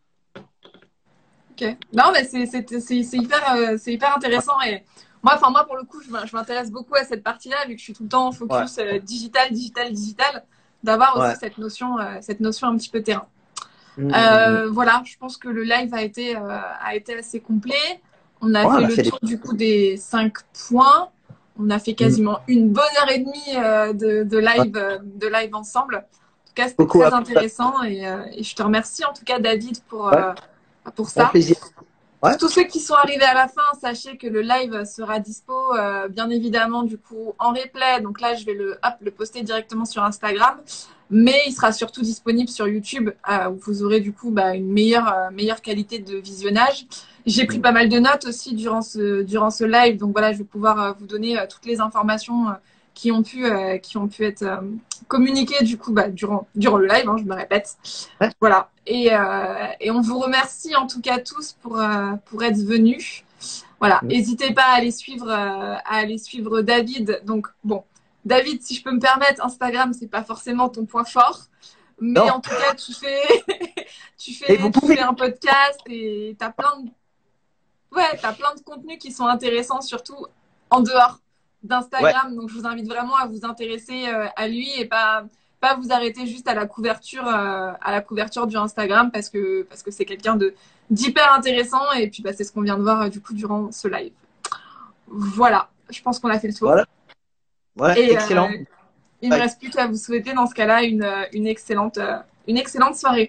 Ok. Non, mais c'est hyper, euh, hyper intéressant. Et moi, enfin, moi, pour le coup, je m'intéresse beaucoup à cette partie-là, vu que je suis tout le temps en focus ouais. euh, digital, digital, digital, d'avoir aussi ouais. cette notion, euh, cette notion un petit peu terrain. Mmh, euh, mmh. Voilà, je pense que le live a été, euh, a été assez complet. On a ouais, fait on a le fait tour des... du coup des cinq points. On a fait quasiment mmh. une bonne heure et demie euh, de, de, live, ouais. euh, de live ensemble. En tout cas, c'était très intéressant. Et, euh, et je te remercie en tout cas, David, pour... Ouais. Euh, pour ça. Plaisir. Ouais. Pour tous ceux qui sont arrivés à la fin, sachez que le live sera dispo, euh, bien évidemment, du coup, en replay. Donc là, je vais le, hop, le poster directement sur Instagram. Mais il sera surtout disponible sur YouTube, euh, où vous aurez du coup bah, une meilleure, euh, meilleure qualité de visionnage. J'ai pris pas mal de notes aussi durant ce, durant ce live. Donc voilà, je vais pouvoir euh, vous donner euh, toutes les informations euh, qui ont pu, euh, qui ont pu être euh, communiquées du coup bah, durant, durant le live, hein, je me répète. Ouais. Voilà. Et, euh, et on vous remercie en tout cas tous pour, euh, pour être venus. Voilà. N'hésitez pas à aller suivre, euh, à aller suivre David. Donc bon, David, si je peux me permettre, Instagram, c'est pas forcément ton point fort. Mais non. En tout cas, tu fais, tu fais, tu pouvez... fais un podcast et tu as plein de ouais, t'as plein de contenus qui sont intéressants, surtout en dehors d'Instagram. Ouais. Donc, je vous invite vraiment à vous intéresser euh, à lui et pas, pas vous arrêter juste à la couverture, euh, à la couverture du Instagram parce que parce que c'est quelqu'un de d'hyper intéressant et puis bah, c'est ce qu'on vient de voir euh, du coup durant ce live. Voilà, je pense qu'on a fait le tour. Voilà. Ouais, et, excellent. Euh, il ne me reste plus qu'à vous souhaiter dans ce cas-là une, une excellente, euh, une excellente soirée.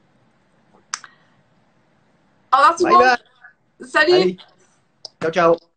Au revoir tout le monde. Salut. Allez. Ciao, ciao.